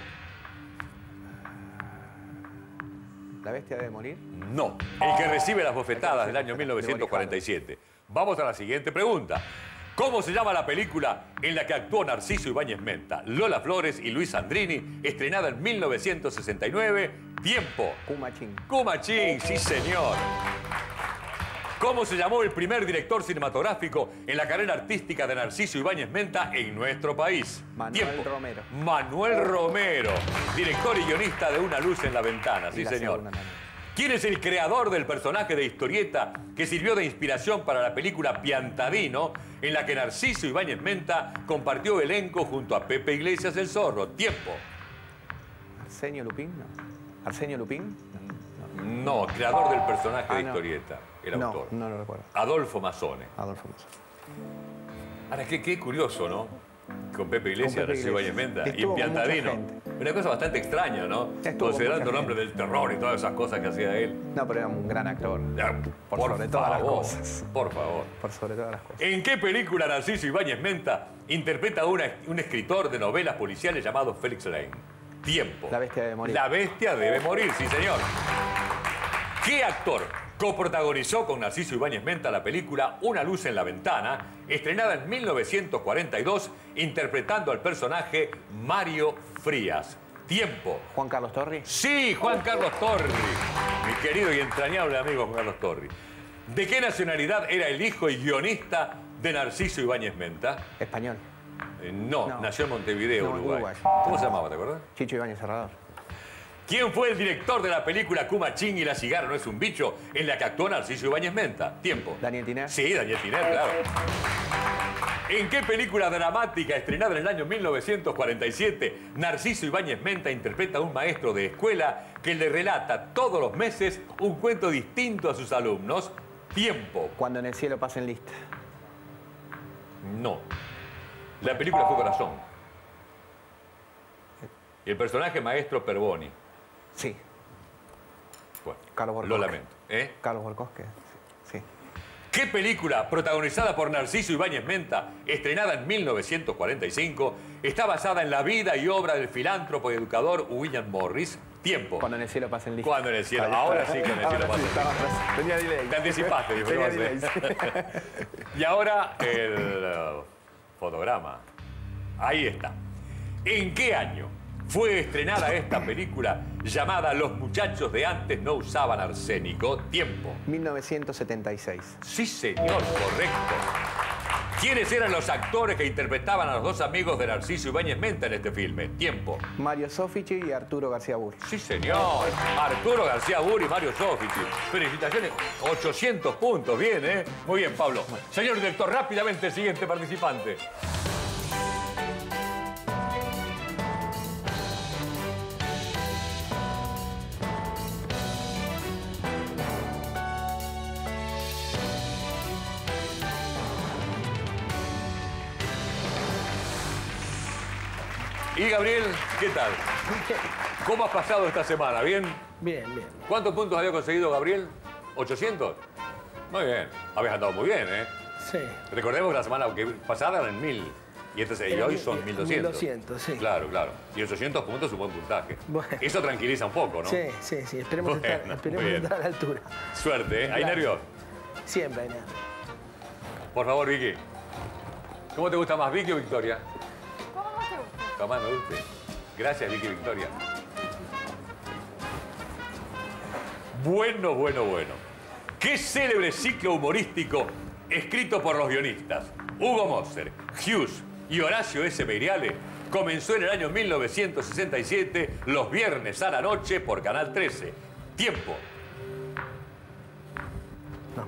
Speaker 2: ¿La bestia debe morir?
Speaker 1: No. El que recibe las bofetadas del año 1947. Vamos a la siguiente pregunta. ¿Cómo se llama la película en la que actuó Narciso Ibáñez Menta, Lola Flores y Luis Sandrini, estrenada en 1969? Tiempo.
Speaker 2: Cumachín.
Speaker 1: Cumachín, sí señor. ¿Cómo se llamó el primer director cinematográfico en la carrera artística de Narciso Ibáñez Menta en nuestro país?
Speaker 2: Manuel Romero.
Speaker 1: Manuel Romero, director y guionista de Una luz en la ventana, sí señor. ¿Quién es el creador del personaje de historieta que sirvió de inspiración para la película Piantadino, en la que Narciso Ibáñez Menta compartió elenco junto a Pepe Iglesias el Zorro? Tiempo.
Speaker 2: ¿Arsenio Lupín? No. ¿Arsenio Lupín?
Speaker 1: No, creador del personaje de historieta, el autor.
Speaker 2: No lo recuerdo.
Speaker 1: Adolfo Mazzone.
Speaker 2: Adolfo Mazzone.
Speaker 1: Ahora, qué curioso, ¿no? Con Pepe Iglesias, Narciso Ibáñez Menta y Piantadino. Una cosa bastante extraña, ¿no? Considerando el nombre del terror y todas esas cosas que hacía él.
Speaker 2: No, pero era un gran actor.
Speaker 1: Por sobre todas las cosas. Por favor.
Speaker 2: Por sobre todas las cosas.
Speaker 1: ¿En qué película Narciso Ibáñez Menta interpreta a un escritor de novelas policiales llamado Félix Lane? Tiempo.
Speaker 2: La bestia debe morir.
Speaker 1: La bestia debe morir, sí señor. ¿Qué actor coprotagonizó con Narciso Ibáñez Menta la película Una luz en la ventana, estrenada en 1942, interpretando al personaje Mario Frías? Tiempo.
Speaker 2: ¿Juan Carlos Torri?
Speaker 1: Sí, Juan Carlos Torri. Mi querido y entrañable amigo Juan Carlos Torri. ¿De qué nacionalidad era el hijo y guionista de Narciso Ibáñez Menta?
Speaker 2: Español.
Speaker 1: No, nació en Montevideo, Uruguay. ¿Cómo se llamaba, te acuerdas?
Speaker 2: Chicho Ibáñez Serrador.
Speaker 1: ¿Quién fue el director de la película Cumachín y la cigarra no es un bicho, en la que actuó Narciso Ibáñez Menta? Tiempo.
Speaker 2: Daniel Tiner.
Speaker 1: Sí, Daniel Tiner, claro. ¿En qué película dramática estrenada en el año 1947, Narciso Ibáñez Menta interpreta a un maestro de escuela que le relata todos los meses un cuento distinto a sus alumnos? Tiempo.
Speaker 2: Cuando en el cielo pasen lista.
Speaker 1: No. La película fue Corazón. Y el personaje maestro Perboni.
Speaker 2: Sí.
Speaker 1: Bueno,
Speaker 2: Carlos Borcosque.
Speaker 1: lo lamento.
Speaker 2: Carlos Borcosque. Sí.
Speaker 1: ¿Qué película protagonizada por Narciso Ibáñez Menta, estrenada en 1945, está basada en la vida y obra del filántropo y educador William Morris? Tiempo.
Speaker 2: Cuando en el cielo pasen lista.
Speaker 1: Cuando en el cielo. Ahora sí, cuando en el cielo pasen lista.
Speaker 2: Tenía delay.
Speaker 1: Te anticipaste,
Speaker 2: Tenía delay.
Speaker 1: Y ahora el fotograma. Ahí está. ¿En qué año fue estrenada esta película llamada Los muchachos de antes no usaban arsénico? Tiempo.
Speaker 2: 1976.
Speaker 1: Sí, señor, correcto. ¿Quiénes eran los actores que interpretaban a los dos amigos de Narciso Ibáñez Menta en este filme? Tiempo.
Speaker 2: Mario Sofici y Arturo García Burri.
Speaker 1: Sí, señor. Arturo García Burri y Mario Sofici. Felicitaciones. 800 puntos. Bien, ¿eh? Muy bien, Pablo. Señor director, rápidamente el siguiente participante. Y Gabriel, ¿qué tal? ¿Cómo has pasado esta semana? ¿Bien?
Speaker 11: Bien.
Speaker 1: ¿Cuántos puntos había conseguido Gabriel? ¿800? Muy bien. Habías andado muy bien, ¿eh?
Speaker 11: Sí.
Speaker 1: Recordemos que la semana pasada eran 1000. Y hoy son 1200.
Speaker 11: 1200, sí.
Speaker 1: Claro. Y 800 puntos es un buen puntaje.
Speaker 11: Bueno.
Speaker 1: Eso tranquiliza un poco, ¿no?
Speaker 11: Sí. Esperemos estar a la altura.
Speaker 1: Suerte, ¿eh? ¿Hay nervios?
Speaker 11: Siempre hay nervios.
Speaker 1: Por favor, Vicky. ¿Cómo te gusta más, Vicky o Victoria?
Speaker 7: ¿Cómo más te gusta?
Speaker 1: Jamás me guste. Gracias, Vicky Victoria. Bueno. ¿Qué célebre ciclo humorístico escrito por los guionistas Hugo Moser, Hughes y Horacio S. Meiriale comenzó en el año 1967, los viernes a la noche por Canal 13? Tiempo.
Speaker 11: No.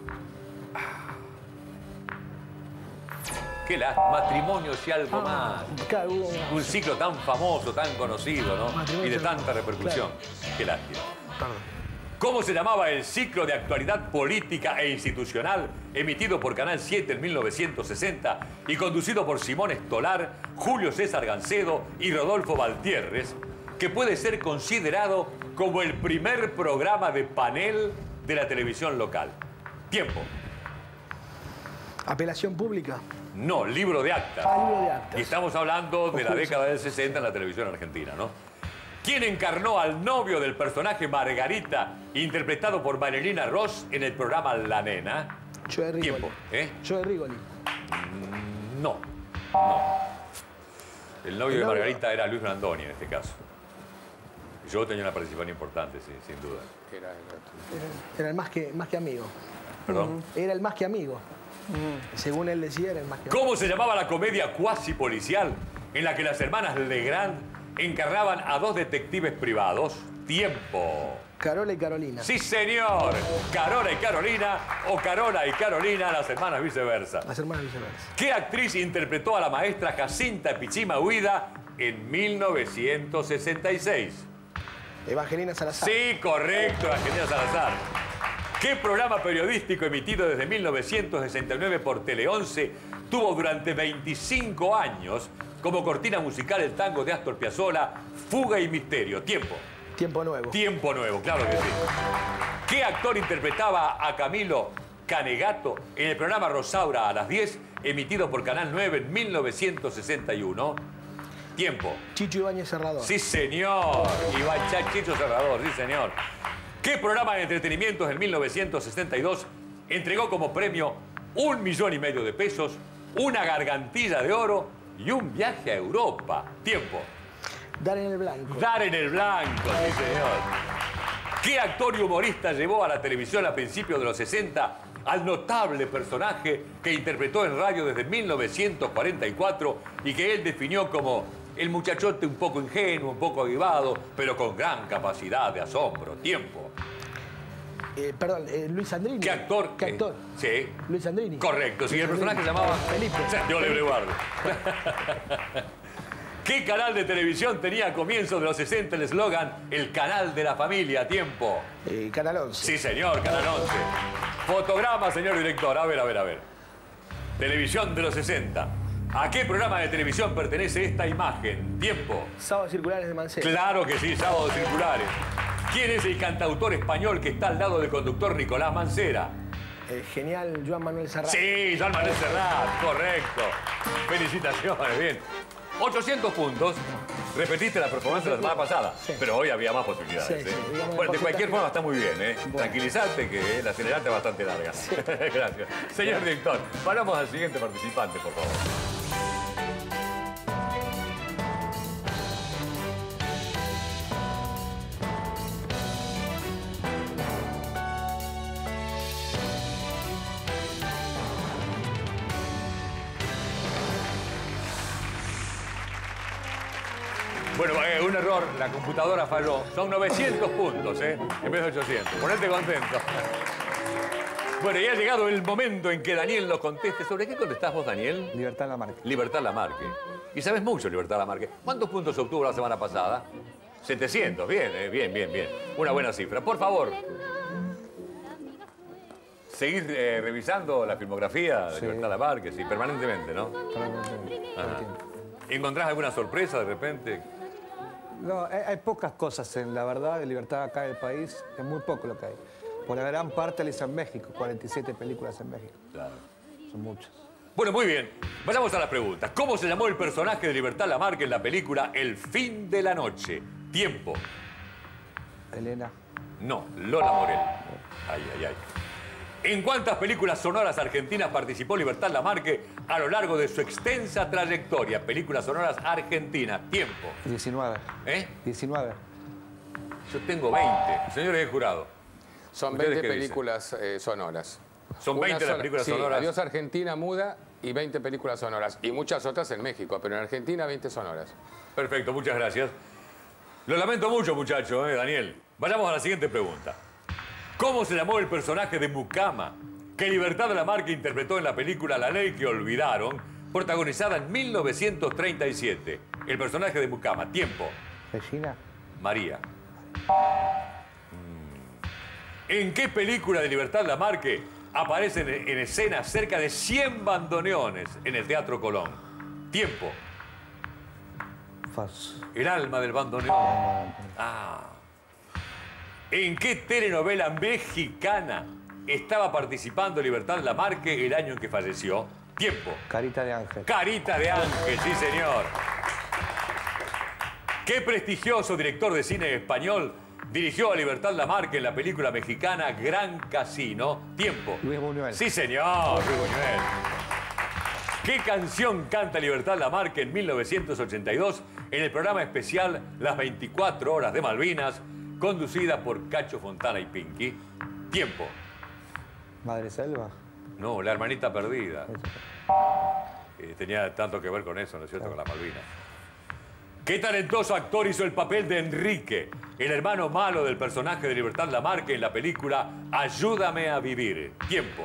Speaker 1: Qué lástima. Matrimonios y algo más. Un ciclo tan famoso, tan conocido, ¿no? Y de tanta repercusión. Qué lástima. ¿Cómo se llamaba el ciclo de actualidad política e institucional emitido por Canal 7 en 1960 y conducido por Simón Estolar, Julio César Gancedo y Rodolfo Valtierres, que puede ser considerado como el primer programa de panel de la televisión local? Tiempo.
Speaker 11: ¿Apelación pública?
Speaker 1: No, libro de actas.
Speaker 11: Libro de actas.
Speaker 1: Y estamos hablando de la década del 60 en la televisión argentina, ¿no? ¿Quién encarnó al novio del personaje Margarita, interpretado por Marilina Ross en el programa La Nena?
Speaker 11: Joe Rigoli.
Speaker 1: Tiempo, ¿eh?
Speaker 11: Joe Rigoli.
Speaker 1: No. El novio de Margarita era Luis Brandoni en este caso. Yo tenía una participación importante, sí, sin duda.
Speaker 11: Era el más que amigo.
Speaker 1: ¿Perdón?
Speaker 11: Era el más que amigo. Según él decía, era el más que amigo.
Speaker 1: ¿Cómo se llamaba la comedia cuasi policial en la que las hermanas Legrand encarnaban a dos detectives privados? Tiempo.
Speaker 11: Carola y Carolina.
Speaker 1: Sí, señor. Carola y Carolina o Carola y Carolina, las hermanas viceversa.
Speaker 11: Las hermanas viceversa.
Speaker 1: ¿Qué actriz interpretó a la maestra Jacinta Pichima Huida en 1966?
Speaker 11: Evangelina Salazar.
Speaker 1: Sí, correcto, Evangelina Salazar. ¿Qué programa periodístico emitido desde 1969 por Tele 11 tuvo durante 25 años como cortina musical el tango de Astor Piazzolla, Fuga y Misterio? Tiempo.
Speaker 11: Tiempo Nuevo.
Speaker 1: Tiempo Nuevo, claro que sí. ¿Qué actor interpretaba a Camilo Canegato en el programa Rosaura a las 10, emitido por Canal 9 en 1961? Tiempo.
Speaker 11: Chicho Ibáñez Serrador.
Speaker 1: Sí, señor. Chicho Serrador, sí, señor. ¿Qué programa de entretenimientos en 1962 entregó como premio 1,5 millones de pesos, una gargantilla de oro y un viaje a Europa? Tiempo.
Speaker 11: Dar en el blanco.
Speaker 1: Dar en el blanco, sí, señor. ¿Qué actor y humorista llevó a la televisión a principios de los 60 al notable personaje que interpretó en radio desde 1944 y que él definió como el muchachote un poco ingenuo, un poco avivado, pero con gran capacidad de asombro? Tiempo.
Speaker 11: Luis Sandrini.
Speaker 1: ¿Qué actor?
Speaker 11: ¿Qué actor?
Speaker 1: Sí.
Speaker 11: Luis Sandrini.
Speaker 1: Correcto. Sí, el personaje se llamaba
Speaker 11: Felipe.
Speaker 1: Dios le guarde. ¿Qué canal de televisión tenía a comienzos de los 60 el eslogan "El canal de la familia"? Tiempo.
Speaker 11: Canal 11.
Speaker 1: Sí, señor, Canal 11. Fotograma, señor director. A ver. Televisión de los 60. ¿A qué programa de televisión pertenece esta imagen? Tiempo.
Speaker 11: Sábados Circulares de Mancera.
Speaker 1: Claro que sí, Sábados Circulares. ¿Quién es el cantautor español que está al lado del conductor Nicolás Mancera?
Speaker 11: El genial Joan Manuel Serrat.
Speaker 1: Sí, Joan Manuel Serrat, correcto. Felicitaciones, bien. 800 puntos. Repetiste la performance de la semana pasada, pero hoy había más posibilidades.
Speaker 11: Sí,
Speaker 1: Bueno, de cualquier forma está muy bien, ¿eh? Bueno. Tranquilizate que la acelerante es bastante larga.
Speaker 11: Sí.
Speaker 1: Gracias. Señor director, pasamos al siguiente participante, por favor. Bueno, un error, la computadora falló. Son 900 puntos, ¿eh? En vez de 800. Ponete contento. Bueno, y ha llegado el momento en que Daniel nos conteste. ¿Sobre qué contestás vos, Daniel?
Speaker 12: Libertad Lamarque.
Speaker 1: Libertad Lamarque. Y sabes mucho, Libertad Lamarque. ¿Cuántos puntos obtuvo la semana pasada? 700. Bien, bien. Una buena cifra. Por favor. ¿Seguís revisando la filmografía de Libertad Lamarque? Sí, permanentemente, ¿no? Ajá. ¿Encontrás alguna sorpresa de repente?
Speaker 12: No, hay pocas cosas, la verdad, de libertad acá en el país. Es muy poco lo que hay. Por la gran parte la hizo en México, 47 películas en México.
Speaker 1: Claro.
Speaker 12: Son muchas.
Speaker 1: Bueno, muy bien. Vayamos a las preguntas. ¿Cómo se llamó el personaje de Libertad Lamarque en la película El fin de la noche? Tiempo.
Speaker 12: Elena.
Speaker 1: No, Lola Morel. Ay. ¿En cuántas películas sonoras argentinas participó Libertad Lamarque a lo largo de su extensa trayectoria? Películas sonoras argentinas. Tiempo.
Speaker 12: 19.
Speaker 1: ¿Eh?
Speaker 12: 19.
Speaker 1: Yo tengo 20. Señores del jurado.
Speaker 3: Son 20 películas sonoras.
Speaker 1: Son 20 las películas sonoras.
Speaker 3: Adiós Argentina muda y 20 películas sonoras. Y muchas otras en México, pero en Argentina 20 sonoras.
Speaker 1: Perfecto, muchas gracias. Lo lamento mucho, muchacho, Daniel. Vayamos a la siguiente pregunta. ¿Cómo se llamó el personaje de Mucama que Libertad Lamarque interpretó en la película La ley que olvidaron, protagonizada en 1937? El personaje de Mucama. Tiempo.
Speaker 12: Regina.
Speaker 1: María. ¿En qué película de Libertad Lamarque aparecen en escena cerca de 100 bandoneones en el Teatro Colón? Tiempo. El alma del bandoneón. ¿En qué telenovela mexicana estaba participando Libertad Lamarque el año en que falleció? Tiempo.
Speaker 12: Carita de Ángel.
Speaker 1: Carita de Ángel, sí señor. ¿Qué prestigioso director de cine español dirigió a Libertad Lamarque en la película mexicana Gran Casino? Tiempo.
Speaker 12: Luis Buñuel.
Speaker 1: Sí señor, Luis Buñuel. ¿Qué canción canta Libertad Lamarque en 1982 en el programa especial Las 24 horas de Malvinas, conducida por Cacho Fontana y Pinky? Tiempo.
Speaker 12: Madre Selva.
Speaker 1: No, La hermanita perdida. Tenía tanto que ver con eso, ¿no es cierto? Con las Malvinas. ¿Qué talentoso actor hizo el papel de Enrique, el hermano malo del personaje de Libertad Lamarque en la película Ayúdame a vivir? Tiempo.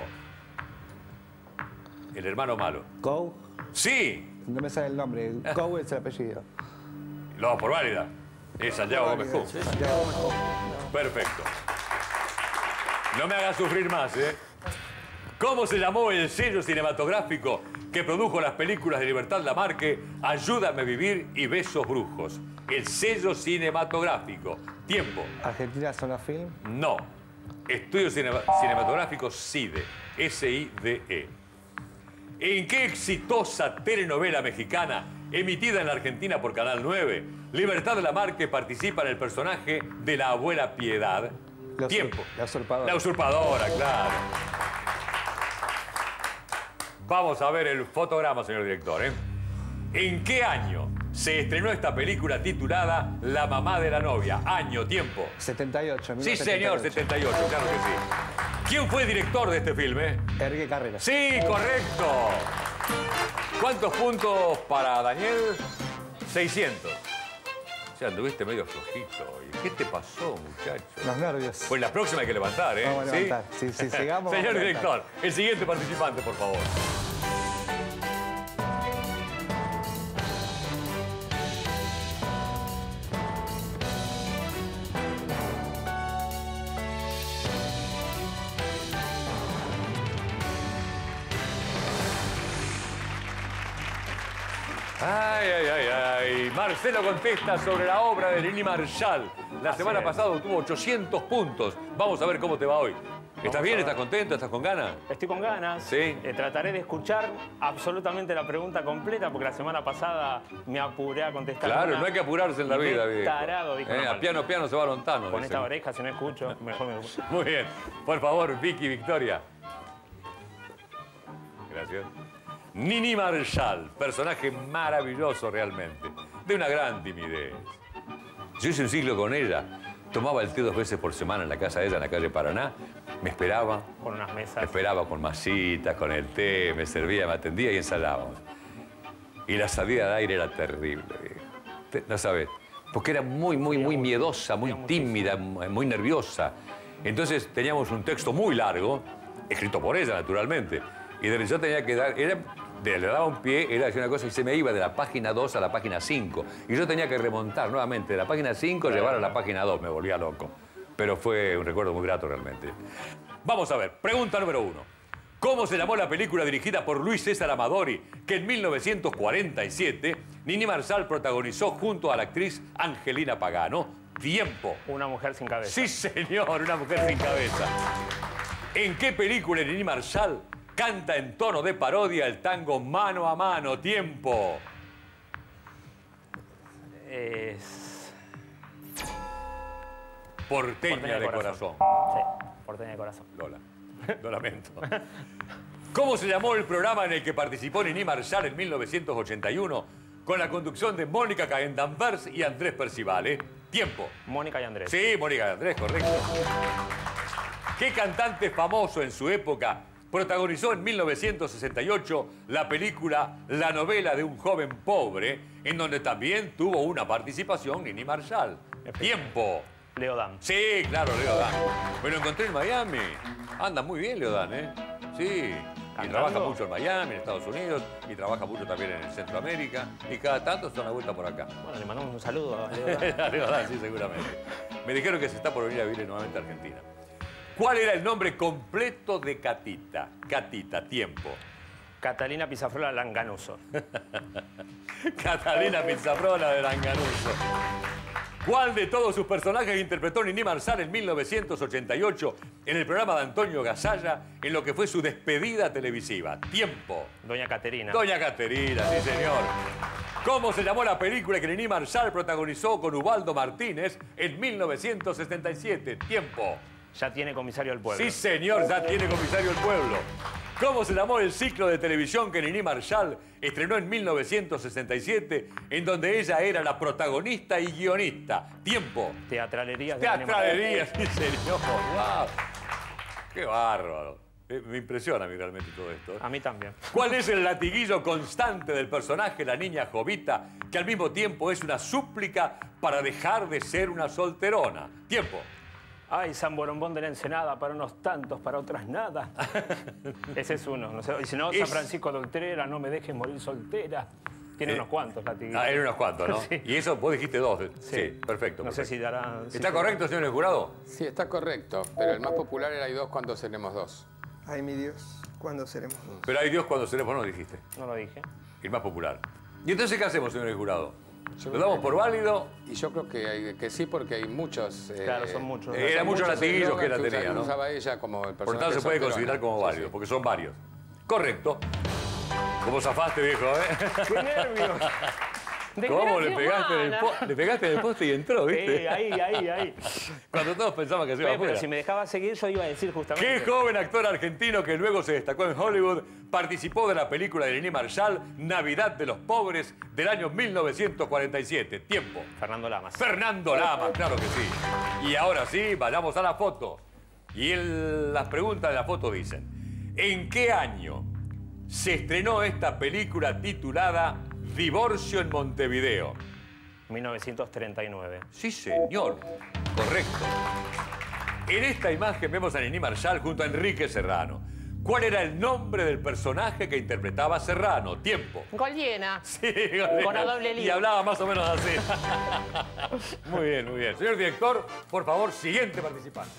Speaker 1: El hermano malo.
Speaker 12: ¿Coe?
Speaker 1: ¡Sí!
Speaker 12: No me sale el nombre. Coe es el apellido.
Speaker 1: Lo damos por válida. Es Santiago Gómez Coe.
Speaker 12: Sí, Santiago Gómez Coe.
Speaker 1: Perfecto. No me hagas sufrir más, ¿eh? ¿Cómo se llamó el sello cinematográfico que produjo las películas de Libertad Lamarque, Ayúdame a vivir y Besos brujos? El sello cinematográfico. Tiempo.
Speaker 12: ¿Argentina Zona Film?
Speaker 1: No. Estudio Cinematográfico SIDE. S-I-D-E. ¿En qué exitosa telenovela mexicana emitida en la Argentina por Canal 9, Libertad Lamarque participa en el personaje de la abuela Piedad? Tiempo.
Speaker 12: La usurpadora.
Speaker 1: La usurpadora, claro. Vamos a ver el fotograma, señor director, ¿eh? ¿En qué año se estrenó esta película titulada La mamá de la novia? Año, tiempo.
Speaker 12: 78.
Speaker 1: Sí, señor, 78, claro que sí. ¿Quién fue el director de este filme?
Speaker 12: Enrique Carreras.
Speaker 1: Sí, correcto. ¿Cuántos puntos para Daniel? 600. O sea, anduviste medio flojito. ¿Y qué te pasó, muchacho?
Speaker 12: Los nervios.
Speaker 1: Pues la próxima hay que levantar, ¿eh?
Speaker 12: Vamos a levantar. Sí, sigamos.
Speaker 1: Señor director, el siguiente participante, por favor. Ay, ay, ay, ay. Marcelo contesta sobre la obra de Nini Marshall. La semana pasada obtuvo 800 puntos. Vamos a ver cómo te va hoy. ¿Estás bien? ¿Estás contento? ¿Estás con ganas?
Speaker 13: Estoy con ganas.
Speaker 1: Sí.
Speaker 13: Trataré de escuchar absolutamente la pregunta completa porque la semana pasada me apuré a contestar.
Speaker 1: Claro, no hay que apurarse en la vida, viejo.
Speaker 13: Tarado, dijo.
Speaker 1: A piano, piano se va lontano.
Speaker 13: Con esta oreja, si no escucho, mejor me gusta.
Speaker 1: Muy bien. Por favor, Vicky, Victoria. Gracias. Nini Marshall, personaje maravilloso realmente, de una gran timidez. Yo hice un ciclo con ella, tomaba el té 2 veces por semana en la casa de ella, en la calle Paraná, me esperaba.
Speaker 13: Con unas mesas.
Speaker 1: Me esperaba con masitas, con el té, me servía, me atendía y ensayábamos. Y la salida de aire era terrible, viejo. No sabes, porque era muy miedosa, muy tímida, muy nerviosa. Entonces teníamos un texto muy largo, escrito por ella, naturalmente. Y yo tenía que dar, le daba un pie, ella decía una cosa y se me iba de la página 2 a la página 5. Y yo tenía que remontar nuevamente de la página 5 a llevar a la página 2, me volvía loco. Pero fue un recuerdo muy grato realmente. Vamos a ver, pregunta número 1. ¿Cómo se llamó la película dirigida por Luis César Amadori que en 1947 Nini Marshall protagonizó junto a la actriz Angelina Pagano? Tiempo.
Speaker 13: Una mujer sin cabeza.
Speaker 1: Sí, señor, una mujer sin cabeza. ¿En qué película Nini Marshall canta en tono de parodia el tango Mano a Mano? Tiempo. Porteña de corazón.
Speaker 13: Sí, porteña de corazón.
Speaker 1: Lola, lo lamento. ¿Cómo se llamó el programa en el que participó Nini Marshall en 1981 con la conducción de Mónica Cahen-Danvers y Andrés Percivale? Tiempo.
Speaker 13: Mónica y Andrés.
Speaker 1: Sí, Mónica y Andrés, correcto. ¿Qué cantante famoso en su época protagonizó en 1968 la película La novela de un joven pobre, en donde también tuvo una participación Nini Marshall? Tiempo.
Speaker 13: Leo Dan.
Speaker 1: Sí, claro, Leo Dan. Me lo encontré en Miami. Anda muy bien Leo Dan, ¿eh? Sí. Y trabaja mucho en Miami, en Estados Unidos, y trabaja mucho también en Centroamérica, y cada tanto se da una vuelta por acá.
Speaker 13: Bueno, le mandamos un saludo a Leo Dan.
Speaker 1: A Leo Dan, sí, seguramente. Me dijeron que se está por venir a vivir nuevamente a Argentina. ¿Cuál era el nombre completo de Catita? Catita, tiempo.
Speaker 13: Catalina Pizzafrola Langanuso.
Speaker 1: Catalina Pizzafrola de Langanuso. ¿Cuál de todos sus personajes interpretó Niní Marçal en 1988 en el programa de Antonio Gasalla en lo que fue su despedida televisiva? Tiempo.
Speaker 13: Doña Caterina.
Speaker 1: Doña Caterina, sí señor. ¿Cómo se llamó la película que Niní Marçal protagonizó con Ubaldo Martínez en 1967? Tiempo.
Speaker 13: Ya tiene comisario del pueblo.
Speaker 1: Sí señor, ya tiene comisario del pueblo. ¿Cómo se llamó el ciclo de televisión que Niní Marçal estrenó en 1967, en donde ella era la protagonista y guionista? Tiempo.
Speaker 13: Teatralerías.
Speaker 1: Teatralerías, sí señor. Wow. Qué bárbaro. Me impresiona a mí realmente todo esto.
Speaker 13: A mí también.
Speaker 1: ¿Cuál es el latiguillo constante del personaje, la niña Jovita, que al mismo tiempo es una súplica para dejar de ser una solterona? Tiempo.
Speaker 13: Ay, San Borombón de la Ensenada, para unos tantos, para otras nada. Ese es uno. No sé, y si no, San Francisco de Utrera, no me dejes morir soltera. Tiene unos cuantos latiguillos.
Speaker 1: Ah, era unos cuantos, ¿no?
Speaker 13: Sí.
Speaker 1: Y eso vos dijiste dos. Sí, perfecto.
Speaker 13: No sé si dará...
Speaker 1: ¿Está correcto, señor el jurado?
Speaker 3: Sí, está correcto. Pero el más popular era Hay dos cuando seremos dos.
Speaker 2: Ay, mi Dios, ¿cuándo seremos dos?
Speaker 1: Pero hay Dios cuando seremos, no lo dijiste.
Speaker 13: No lo dije.
Speaker 1: El más popular. ¿Y entonces qué hacemos, señor el jurado? ¿Lo damos por válido?
Speaker 3: Y yo creo que sí, porque hay muchos...
Speaker 13: Claro, son muchos.
Speaker 3: Eran
Speaker 1: muchos latiguillos que ella tenía, ¿no?
Speaker 3: Usaba ella como el personaje.
Speaker 1: Por tanto, se puede considerar como válido, porque son varios. Correcto. ¿Cómo zafaste, viejo,
Speaker 13: ¡Qué nervios!
Speaker 1: ¿Cómo le pegaste en el poste y entró, viste?
Speaker 13: Ahí.
Speaker 1: Cuando todos pensaban que se iba afuera.
Speaker 13: Pero si me dejaba seguir, yo iba a decir justamente...
Speaker 1: ¿Qué joven actor argentino que luego se destacó en Hollywood participó de la película de Niní Marçal, Navidad de los Pobres, del año 1947? Tiempo.
Speaker 13: Fernando Lamas.
Speaker 1: Fernando Lamas, claro que sí. Y ahora sí, vayamos a la foto. Y las preguntas de la foto dicen: ¿en qué año se estrenó esta película titulada Divorcio en Montevideo?
Speaker 13: 1939.
Speaker 1: Sí, señor. Correcto. En esta imagen vemos a Niní Marçal junto a Enrique Serrano. ¿Cuál era el nombre del personaje que interpretaba Serrano? Tiempo.
Speaker 14: Goliena.
Speaker 1: Sí, Goliena.
Speaker 14: Con la doble línea.
Speaker 1: Y hablaba más o menos así. Muy bien, muy bien. Señor director, por favor, siguiente participante.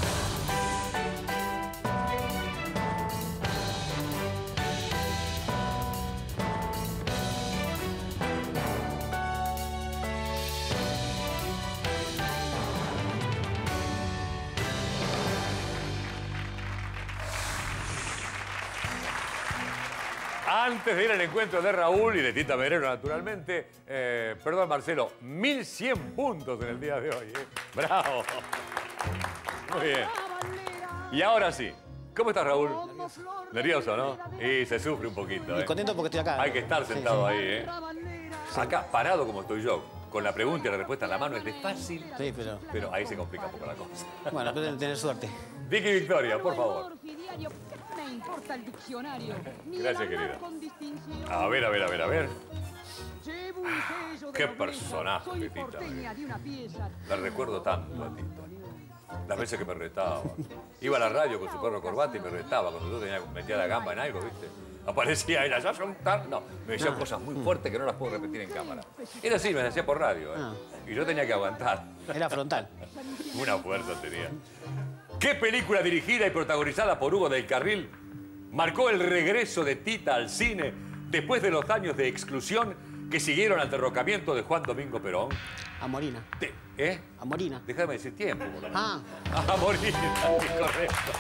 Speaker 1: Antes de ir al encuentro de Raúl y de Tita Merelo, naturalmente, perdón, Marcelo, 1100 puntos en el día de hoy. ¡Bravo! Muy bien. Y ahora sí, ¿cómo estás, Raúl? Nervioso, ¿no? Y se sufre un poquito.
Speaker 15: Y contento porque estoy acá.
Speaker 1: Hay que estar sentado ahí, ¿eh? Acá, parado como estoy yo, con la pregunta y la respuesta en la mano, es de fácil.
Speaker 15: Sí,
Speaker 1: pero ahí se complica un poco la cosa.
Speaker 15: Bueno, pero tener suerte.
Speaker 1: Vicky Victoria, por favor.
Speaker 16: Me importa el diccionario.
Speaker 1: Gracias, querida. A ver. Qué personaje, Tita. La recuerdo tanto a Tita. Las veces que me retaba. Iba a la radio con su perro corbata y me retaba cuando yo metía la gamba en algo, ¿viste? Aparecía ella, ya son tan... No, me decía cosas muy fuertes que no las puedo repetir en cámara. Era así, me decía por radio, ¿eh? Y yo tenía que aguantar.
Speaker 15: Era frontal.
Speaker 1: Una fuerza tenía. ¿Qué película dirigida y protagonizada por Hugo del Carril marcó el regreso de Tita al cine después de los años de exclusión que siguieron al derrocamiento de Juan Domingo Perón?
Speaker 15: Amorina.
Speaker 1: ¿Eh?
Speaker 15: Amorina.
Speaker 1: Déjame decir tiempo.
Speaker 15: Amorina,
Speaker 1: correcto.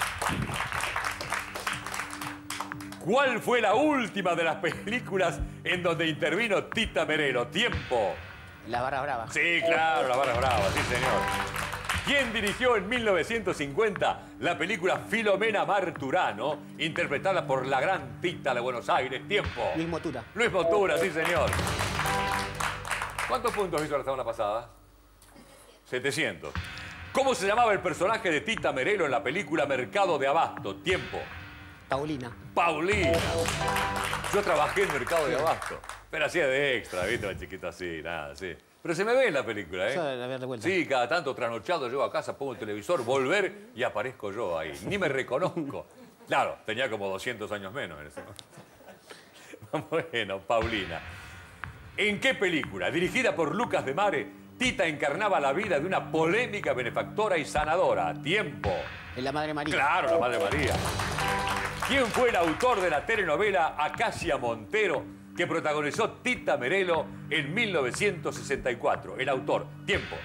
Speaker 1: ¿Cuál fue la última de las películas en donde intervino Tita Merelo? Tiempo.
Speaker 15: La Barra Brava.
Speaker 1: Sí, claro, La Barra Brava, sí, señor. ¿Quién dirigió en 1950 la película Filomena Marturano, interpretada por la gran Tita de Buenos Aires? Tiempo.
Speaker 15: Luis Motura.
Speaker 1: Luis Motura, sí, señor. ¿Cuántos puntos hizo la semana pasada? 700. ¿Cómo se llamaba el personaje de Tita Merelo en la película Mercado de Abasto? Tiempo.
Speaker 15: Paulina.
Speaker 1: Paulina. Yo trabajé en Mercado de Abasto. Pero hacía de extra, ¿viste? La chiquita así, nada, sí. Pero se me ve en la película, ¿eh?
Speaker 15: La ver de vuelta.
Speaker 1: Sí, cada tanto trasnochado llego a casa, pongo el televisor, volver y aparezco yo ahí. Ni me reconozco. Claro, tenía como 200 años menos en ese momento. Bueno, Paulina. ¿En qué película, dirigida por Lucas de Mare, Tita encarnaba la vida de una polémica benefactora y sanadora? Tiempo.
Speaker 15: En La Madre María.
Speaker 1: Claro, La Madre María. ¿Quién fue el autor de la telenovela Acacia Montero que protagonizó Tita Merelo en 1964? El autor. Tiempo.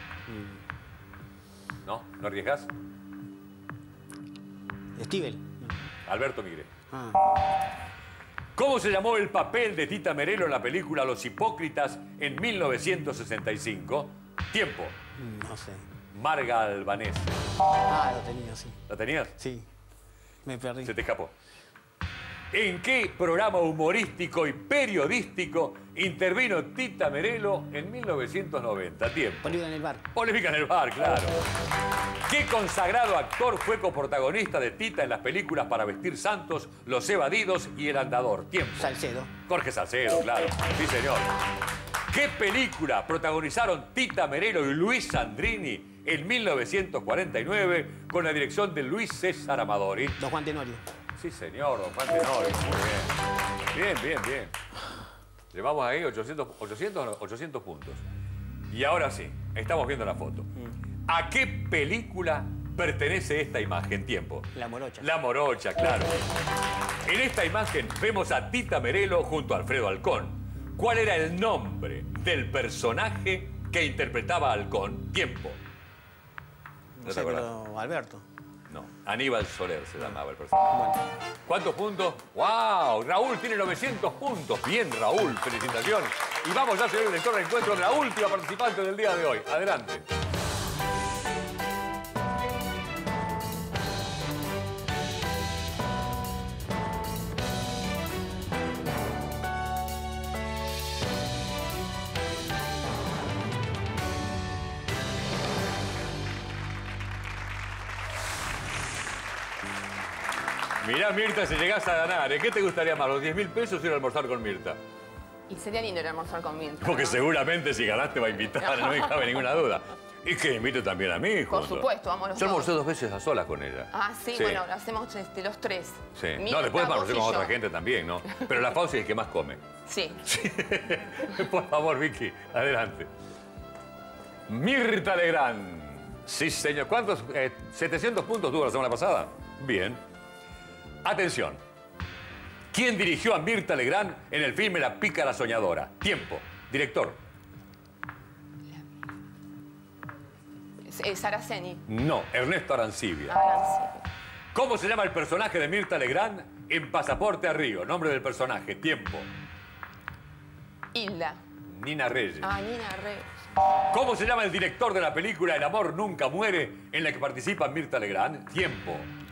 Speaker 1: ¿No? ¿No arriesgás?
Speaker 15: Stivel.
Speaker 1: Alberto Migre. ¿Cómo se llamó el papel de Tita Merelo en la película Los Hipócritas en 1965? Tiempo.
Speaker 15: No sé.
Speaker 1: Marga Albanés.
Speaker 15: Ah, lo tenía, sí.
Speaker 1: ¿La tenías?
Speaker 15: Sí. Me perdí.
Speaker 1: Se te escapó. ¿En qué programa humorístico y periodístico intervino Tita Merelo en 1990? Tiempo.
Speaker 15: Polémica en el bar.
Speaker 1: Polémica en el bar, claro. ¿Qué consagrado actor fue coprotagonista de Tita en las películas Para vestir santos, Los evadidos y El andador? Tiempo.
Speaker 15: Salcedo.
Speaker 1: Jorge Salcedo, claro. Sí, señor. ¿Qué película protagonizaron Tita Merelo y Luis Sandrini en 1949 con la dirección de Luis César Amadori?
Speaker 15: Don Juan Tenorio.
Speaker 1: Sí, señor, don Juan Tenorio. Muy bien. Bien. Llevamos ahí 800 puntos. Y ahora sí, estamos viendo la foto. ¿A qué película pertenece esta imagen? Tiempo.
Speaker 15: La Morocha.
Speaker 1: La Morocha, claro. En esta imagen vemos a Tita Merelo junto a Alfredo Alcón. ¿Cuál era el nombre del personaje que interpretaba a Alcón? Tiempo.
Speaker 15: No sé, pero Alberto.
Speaker 1: No, Aníbal Soler se llamaba el personaje.
Speaker 15: Bueno.
Speaker 1: ¿Cuántos puntos? ¡Wow! Raúl tiene 900 puntos. Bien, Raúl, felicitaciones. Y vamos ya, señor director, al encuentro de la última participante del día de hoy. Adelante. Mirá, Mirta, si llegás a ganar, ¿qué te gustaría más, los 10.000 pesos o ir a almorzar con Mirta?
Speaker 14: Y sería lindo ir a almorzar con Mirta.
Speaker 1: Porque
Speaker 14: ¿no?
Speaker 1: Seguramente si ganaste va a invitar, no me cabe ninguna duda. Y que invite también a mí,
Speaker 14: Por supuesto, vamos los
Speaker 1: Yo almorcé
Speaker 14: dos.
Speaker 1: 2 veces a solas con ella.
Speaker 14: Ah, sí, bueno, lo hacemos los tres.
Speaker 1: Sí.
Speaker 14: Mirta,
Speaker 1: No, después
Speaker 14: vos
Speaker 1: almorcé
Speaker 14: y
Speaker 1: con
Speaker 14: yo.
Speaker 1: otra gente también, ¿no? Pero la Fauci es el que más come.
Speaker 14: Sí.
Speaker 1: Por favor, Vicky, adelante. Mirta Legrand. Sí, señor. ¿Cuántos? 700 puntos tuvo la semana pasada. Bien. Atención. ¿Quién dirigió a Mirta Legrand en el filme La pícara soñadora? Tiempo. Director.
Speaker 14: Saraceni.
Speaker 1: No, Ernesto Arancibia.
Speaker 14: Arancibia.
Speaker 1: ¿Cómo se llama el personaje de Mirta Legrand en Pasaporte a Río? Nombre del personaje. Tiempo.
Speaker 14: Hilda.
Speaker 1: Nina Reyes.
Speaker 14: Ah, Nina Reyes.
Speaker 1: ¿Cómo se llama el director de la película El amor nunca muere en la que participa Mirta Legrand? Tiempo.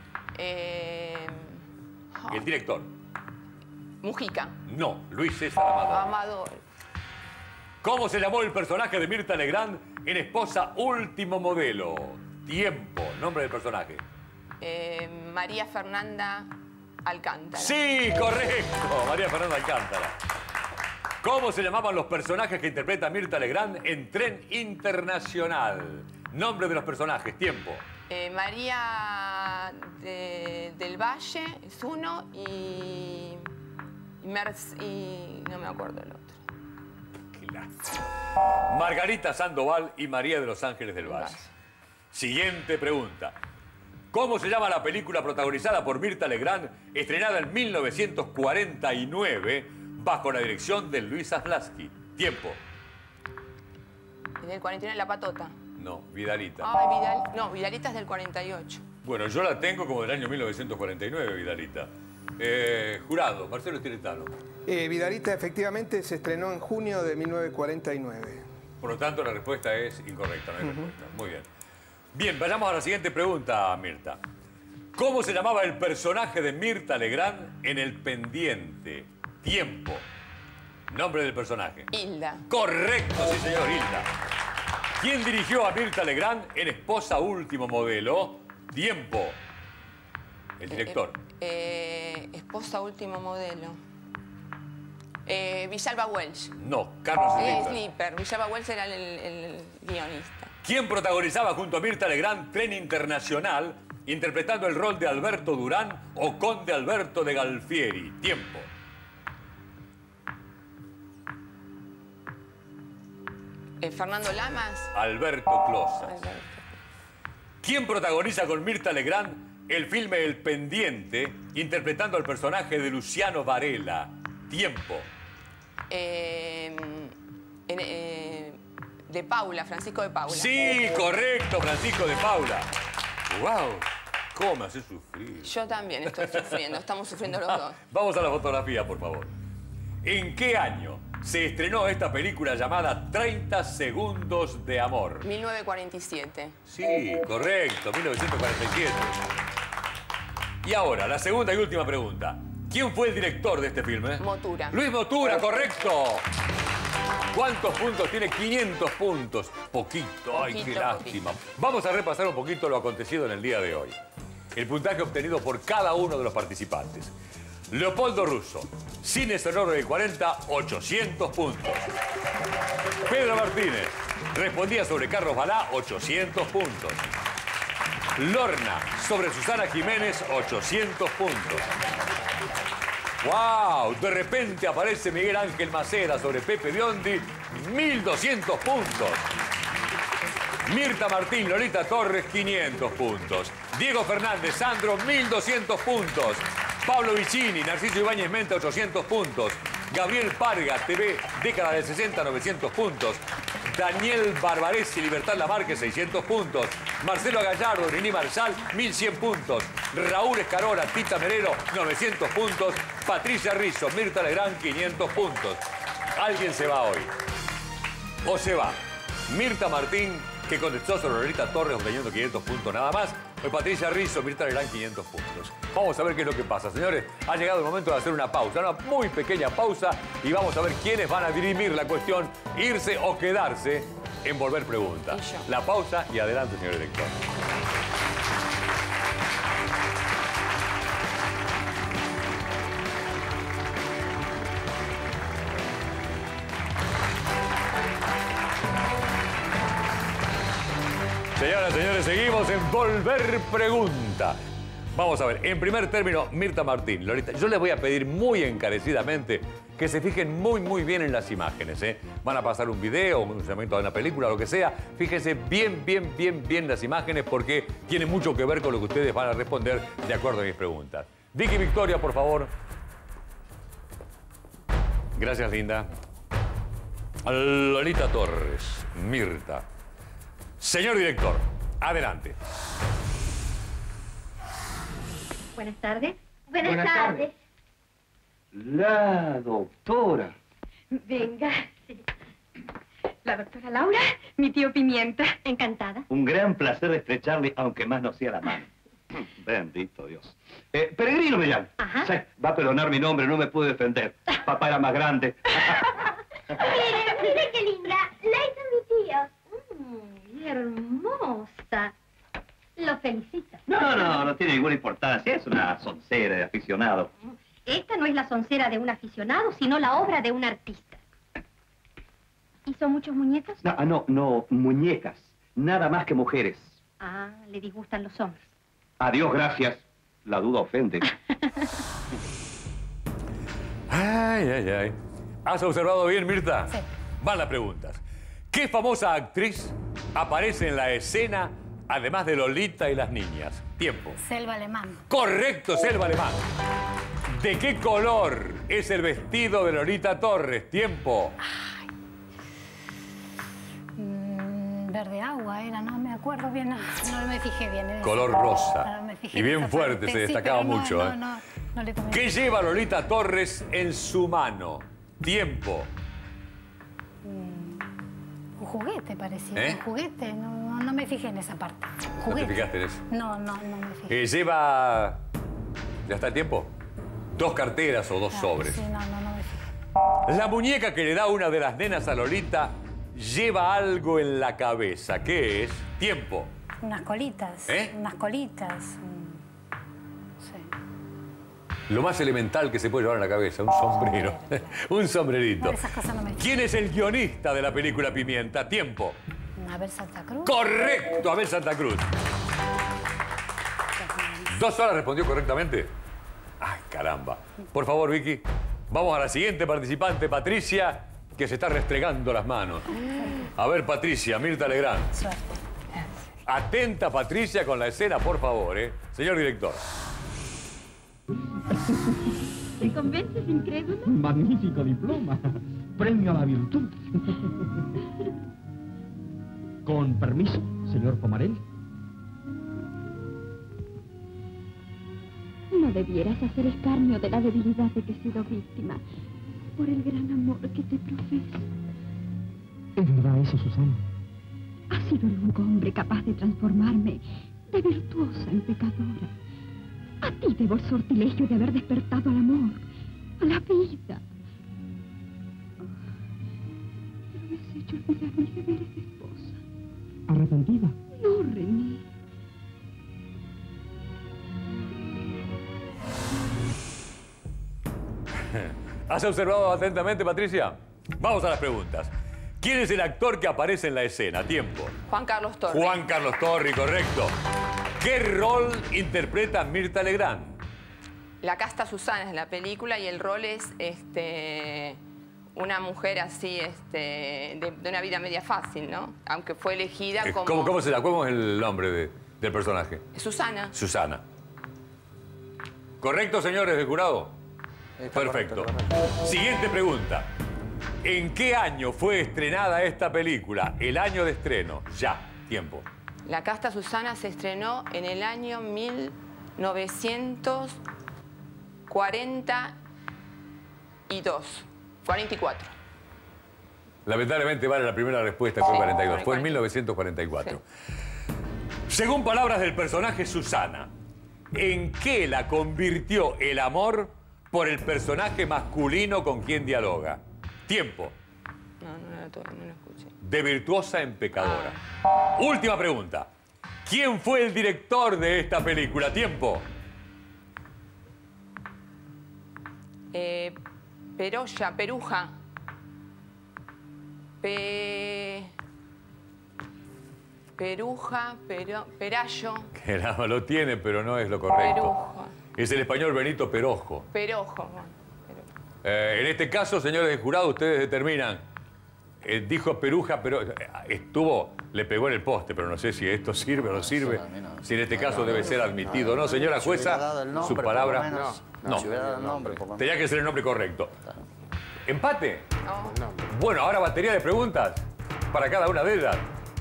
Speaker 1: El director.
Speaker 14: Mujica.
Speaker 1: No, Luis César Amador.
Speaker 14: Amador.
Speaker 1: ¿Cómo se llamó el personaje de Mirta Legrand en Esposa Último Modelo? Tiempo. Nombre del personaje.
Speaker 14: María Fernanda Alcántara.
Speaker 1: Sí, correcto. María Fernanda Alcántara. ¿Cómo se llamaban los personajes que interpreta Mirta Legrand en Tren Internacional? Nombre de los personajes. Tiempo.
Speaker 14: María del Valle es uno y no me acuerdo el otro.
Speaker 1: Margarita Sandoval y María de los Ángeles del Valle. Siguiente pregunta. ¿Cómo se llama la película protagonizada por Mirta Legrand, estrenada en 1949, bajo la dirección de Luis Zaslavsky? Tiempo.
Speaker 14: Del 49, La Patota.
Speaker 1: No, Vidalita.
Speaker 14: Ay, Vidalita es del 48.
Speaker 1: Bueno, yo la tengo como del año 1949, Vidalita. Jurado, Marcelo Tiretano.
Speaker 2: Vidalita efectivamente se estrenó en junio de 1949.
Speaker 1: Por lo tanto, la respuesta es incorrecta, no hay respuesta. Muy bien. Bien, vayamos a la siguiente pregunta, Mirta. ¿Cómo se llamaba el personaje de Mirta Legrand en El Pendiente? Tiempo. Nombre del personaje.
Speaker 14: Hilda.
Speaker 1: Correcto, sí, señor, Hilda. ¿Quién dirigió a Mirta Legrand en Esposa Último Modelo? Tiempo. El director.
Speaker 14: Esposa Último Modelo. Villalba Welch.
Speaker 1: No, Carlos Slipper.
Speaker 14: Slipper. Villalba Welch era el guionista.
Speaker 1: ¿Quién protagonizaba junto a Mirta Legrand Tren Internacional, interpretando el rol de Alberto Durán o Conde Alberto de Galfieri? Tiempo.
Speaker 14: Fernando Lamas.
Speaker 1: Alberto Closas. ¿Quién protagoniza con Mirta Legrand el filme El Pendiente, interpretando al personaje de Luciano Varela? Tiempo.
Speaker 14: De Paula, Francisco de Paula.
Speaker 1: Sí, correcto, Francisco de Paula. ¡Wow! ¿Cómo me hace sufrir?
Speaker 14: Yo también estoy sufriendo, estamos sufriendo los dos.
Speaker 1: Vamos a la fotografía, por favor. ¿En qué año se estrenó esta película llamada 30 segundos de amor?
Speaker 14: 1947.
Speaker 1: Sí, correcto, 1947. Y ahora, la segunda y última pregunta. ¿Quién fue el director de este filme?
Speaker 14: Motura.
Speaker 1: Luis Motura, correcto. ¿Cuántos puntos tiene? 500 puntos. Poquito, ay, qué lástima. Vamos a repasar un poquito lo acontecido en el día de hoy. El puntaje obtenido por cada uno de los participantes. Leopoldo Russo, cine sonoro de 40, 800 puntos. Pedro Martínez, respondía sobre Carlos Balá, 800 puntos. Lorna, sobre Susana Jiménez, 800 puntos. ¡Wow! De repente aparece Miguel Ángel Maceda sobre Pepe Biondi, 1.200 puntos. Mirta Martín, Lolita Torres, 500 puntos. Diego Fernández, Sandro, 1.200 puntos. Pablo Vicini, Narciso Ibáñez Menta, 800 puntos. Gabriel Parga, TV, década del 60, 900 puntos. Daniel Barbaresi, Libertad Lamarque, 600 puntos. Marcelo Gallardo, Nini Marshall, 1.100 puntos. Raúl Escarora, Tita Merero, 900 puntos. Patricia Rizzo, Mirta Legrand, 500 puntos. Alguien se va hoy. O se va Mirta Martín, que contestó sobre Lolita Torres, obteniendo 500 puntos nada más. O Patricia Rizzo, Mirta Legrand, 500 puntos. Vamos a ver qué es lo que pasa, señores. Ha llegado el momento de hacer una pausa, una muy pequeña pausa, y vamos a ver quiénes van a dirimir la cuestión, irse o quedarse en Volver Pregunta. La pausa y adelante, señor director. Señoras, señores, seguimos en Volver Pregunta. Vamos a ver, en primer término, Mirta Martín, Lolita, yo les voy a pedir muy encarecidamente que se fijen muy bien en las imágenes, ¿eh? Van a pasar un video, un segmento de una película, lo que sea. Fíjense bien las imágenes porque tiene mucho que ver con lo que ustedes van a responder de acuerdo a mis preguntas. Vicky Victoria, por favor. Gracias, linda. Lolita Torres, Mirta. Señor director, adelante.
Speaker 17: Buenas tardes. Buenas tardes.
Speaker 18: La doctora.
Speaker 17: Venga. Sí. La doctora Laura, mi tío Pimienta. Encantada.
Speaker 18: Un gran placer estrecharle, aunque más no sea la mano. Bendito Dios. Peregrino me llamo.
Speaker 17: Ajá.
Speaker 18: Sí, va a perdonar mi nombre, no me pude defender. Papá era más grande.
Speaker 17: Mire qué linda. La hizo mi tío. Hermosa. Lo felicito.
Speaker 18: No tiene ninguna importancia. Es una soncera de aficionado.
Speaker 17: Esta no es la soncera de un aficionado, sino la obra de un artista. ¿Hizo muchos muñecos?
Speaker 18: No, muñecas. Nada más que mujeres.
Speaker 17: Ah, le disgustan los hombres.
Speaker 18: Adiós, gracias. La duda ofende.
Speaker 1: Ay. ¿Has observado bien, Mirta? Sí. Van las preguntas. ¿Qué famosa actriz aparece en la escena, además de Lolita y las niñas? Tiempo.
Speaker 9: Selva Alemán.
Speaker 1: Correcto, Selva Alemán. ¿De qué color es el vestido de Lolita Torres? Tiempo.
Speaker 9: Verde agua era, no me acuerdo bien, no me fijé bien.
Speaker 1: Color rosa. No me fijé y bien fuerte, se destacaba mucho.
Speaker 9: No le comenté.
Speaker 1: ¿Qué lleva Lolita Torres en su mano? Tiempo.
Speaker 9: Un juguete parecía. Un juguete, no me fijé en esa parte.
Speaker 1: ¿No te fijaste en eso?
Speaker 9: No me fijé.
Speaker 1: Lleva... ¿Ya está el tiempo? 2 carteras o 2 sobres.
Speaker 9: Sí, no me fijé.
Speaker 1: La muñeca que le da una de las nenas a Lolita lleva algo en la cabeza. ¿Qué es? Tiempo.
Speaker 9: Unas colitas. Unas colitas. Sí.
Speaker 1: Lo más elemental que se puede llevar en la cabeza, un sombrero. Un sombrerito.
Speaker 9: No, esas cosas no me...
Speaker 1: ¿Quién es el guionista de la película Pimienta? Tiempo.
Speaker 9: Abel Santa Cruz.
Speaker 1: Correcto, Abel Santa Cruz. 2 horas respondió correctamente. Ay, caramba. Por favor, Vicky, vamos a la siguiente participante, Patricia, que se está restregando las manos. A ver, Patricia, Mirta Legrand.
Speaker 9: Suerte.
Speaker 1: Atenta, Patricia, con la escena, por favor, ¿eh? Señor director.
Speaker 17: ¿Te convences, incrédulo?
Speaker 19: Magnífico diploma. Premio a la virtud. Con permiso, señor Pomarel.
Speaker 17: No debieras hacer escarnio de la debilidad de que he sido víctima por el gran amor que te profeso.
Speaker 19: ¿Es verdad eso, Susana?
Speaker 17: Has sido el único hombre capaz de transformarme de virtuosa en pecadora. A ti debo el sortilegio de haber despertado al amor, a la vida. Pero me has hecho olvidar mis deberes de esposa.
Speaker 19: ¿Arrepentida?
Speaker 17: No, René.
Speaker 1: ¿Has observado atentamente, Patricia? Vamos a las preguntas. ¿Quién es el actor que aparece en la escena? Tiempo.
Speaker 14: Juan Carlos Torri.
Speaker 1: Juan Carlos Torri, correcto. ¿Qué rol interpreta Mirta Legrand?
Speaker 14: La casta Susana es la película y el rol es una mujer así, de una vida media fácil, ¿no? Aunque fue elegida como...
Speaker 1: ¿Cómo es el nombre del personaje?
Speaker 14: Susana.
Speaker 1: Susana. ¿Correcto, señores del jurado? Perfecto. Correcto. Siguiente pregunta. ¿En qué año fue estrenada esta película? El año de estreno. Ya. Tiempo.
Speaker 14: La casta Susana se estrenó en el año 1944.
Speaker 1: Lamentablemente vale la primera respuesta, fue 42. Fue en 1944. Sí. Según palabras del personaje Susana, ¿en qué la convirtió el amor por el personaje masculino con quien dialoga? Tiempo.
Speaker 14: No lo escuché.
Speaker 1: De virtuosa en pecadora. Última pregunta. ¿Quién fue el director de esta película? Tiempo.
Speaker 14: Peruja. Perallo.
Speaker 1: Que no, lo tiene, pero no es lo correcto.
Speaker 14: Perujo.
Speaker 1: Es el español Benito Perojo.
Speaker 14: Perojo.
Speaker 1: En este caso, señores del jurado, ustedes determinan. Dijo Peruja, pero le pegó en el poste, pero no sé si esto sirve o no sirve. Si en este caso debe ser admitido. No, señora jueza, su palabra. No. Tenía que ser el nombre correcto. ¿Empate?
Speaker 14: No.
Speaker 1: Bueno, ahora batería de preguntas para cada una de ellas.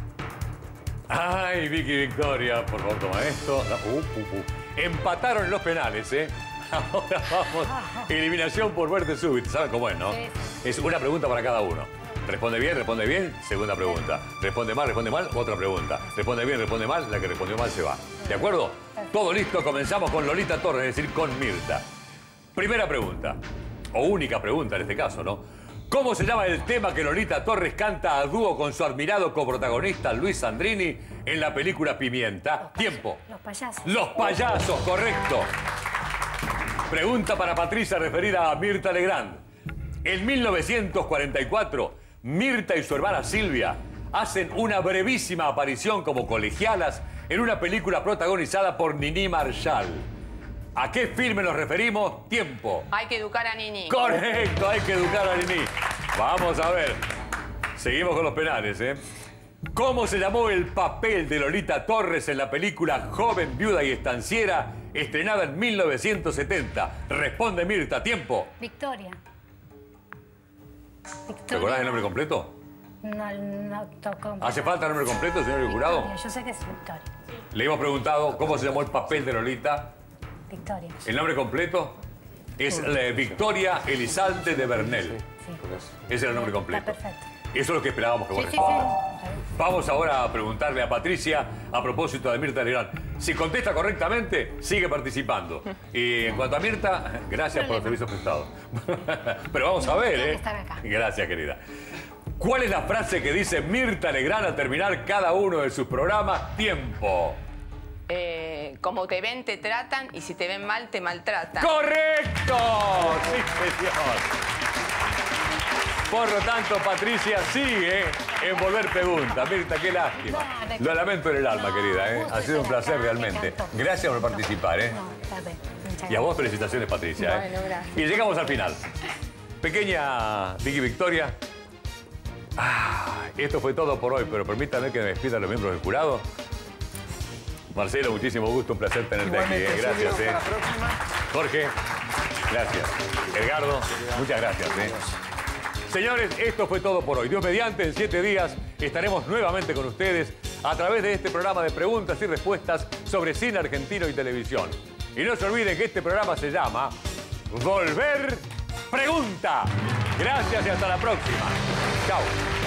Speaker 1: Ay, Vicky Victoria, por favor, toma esto. Empataron en los penales, ¿eh? Ahora vamos. Eliminación por muerte súbita. ¿Saben cómo es, no? Sí. Es una pregunta para cada uno. Responde bien, segunda pregunta. Responde mal, otra pregunta. Responde bien, responde mal, la que respondió mal se va. ¿De acuerdo? Todo listo, comenzamos con Lolita Torres, es decir, con Mirta. Primera pregunta, o única pregunta en este caso, ¿no? ¿Cómo se llama el tema que Lolita Torres canta a dúo con su admirado coprotagonista Luis Sandrini en la película Pimienta? Tiempo.
Speaker 9: Los payasos.
Speaker 1: Los payasos, correcto. Pregunta para Patricia referida a Mirta Legrand. En 1944, Mirta y su hermana Silvia hacen una brevísima aparición como colegialas en una película protagonizada por Nini Marshall. ¿A qué filme nos referimos? Tiempo.
Speaker 14: Hay que educar a Nini.
Speaker 1: Correcto, hay que educar a Nini. Vamos a ver. Seguimos con los penales, ¿eh? ¿Cómo se llamó el papel de Lolita Torres en la película Joven, Viuda y Estanciera, estrenada en 1970? Responde Mirta, tiempo.
Speaker 9: Victoria.
Speaker 1: ¿Te acordás del nombre completo?
Speaker 9: No tocó.
Speaker 1: ¿Hace falta el nombre completo, señor jurado?
Speaker 9: Yo sé que es Victoria.
Speaker 1: Le hemos preguntado cómo se llamó el papel de Lolita.
Speaker 9: Victoria.
Speaker 1: ¿El nombre completo? Es Victoria Elizalde de Bernel.
Speaker 9: Sí.
Speaker 1: Ese era el nombre completo.
Speaker 9: Está perfecto.
Speaker 1: Eso es lo que esperábamos que vos respondieras. Vamos ahora a preguntarle a Patricia a propósito de Mirta Legrand. Si contesta correctamente, sigue participando. Y en cuanto a Mirta, gracias por los servicios prestados. Pero vamos a ver, ¿eh? Gracias, querida. ¿Cuál es la frase que dice Mirta Legrand al terminar cada uno de sus programas? Tiempo.
Speaker 14: como te ven, te tratan, y si te ven mal, te maltratan.
Speaker 1: ¡Correcto! Sí, señor. Por lo tanto, Patricia sigue en Volver Pregunta. Mirta, qué lástima. Lo lamento en el alma, querida, ¿eh? Ha sido un placer realmente. Gracias por participar, ¿eh? Y a vos felicitaciones, Patricia.
Speaker 14: Bueno, gracias.
Speaker 1: Y llegamos al final. Pequeña Vicky Victoria. Esto fue todo por hoy, pero permítanme que me despidan los miembros del jurado. Marcelo, muchísimo gusto, un placer tenerte aquí. Gracias.
Speaker 2: Hasta la próxima.
Speaker 1: Jorge, gracias. Edgardo, muchas gracias. Señores, esto fue todo por hoy. Dios mediante, en 7 días estaremos nuevamente con ustedes a través de este programa de preguntas y respuestas sobre cine argentino y televisión. Y no se olviden que este programa se llama Volver Pregunta. Gracias y hasta la próxima. Chao.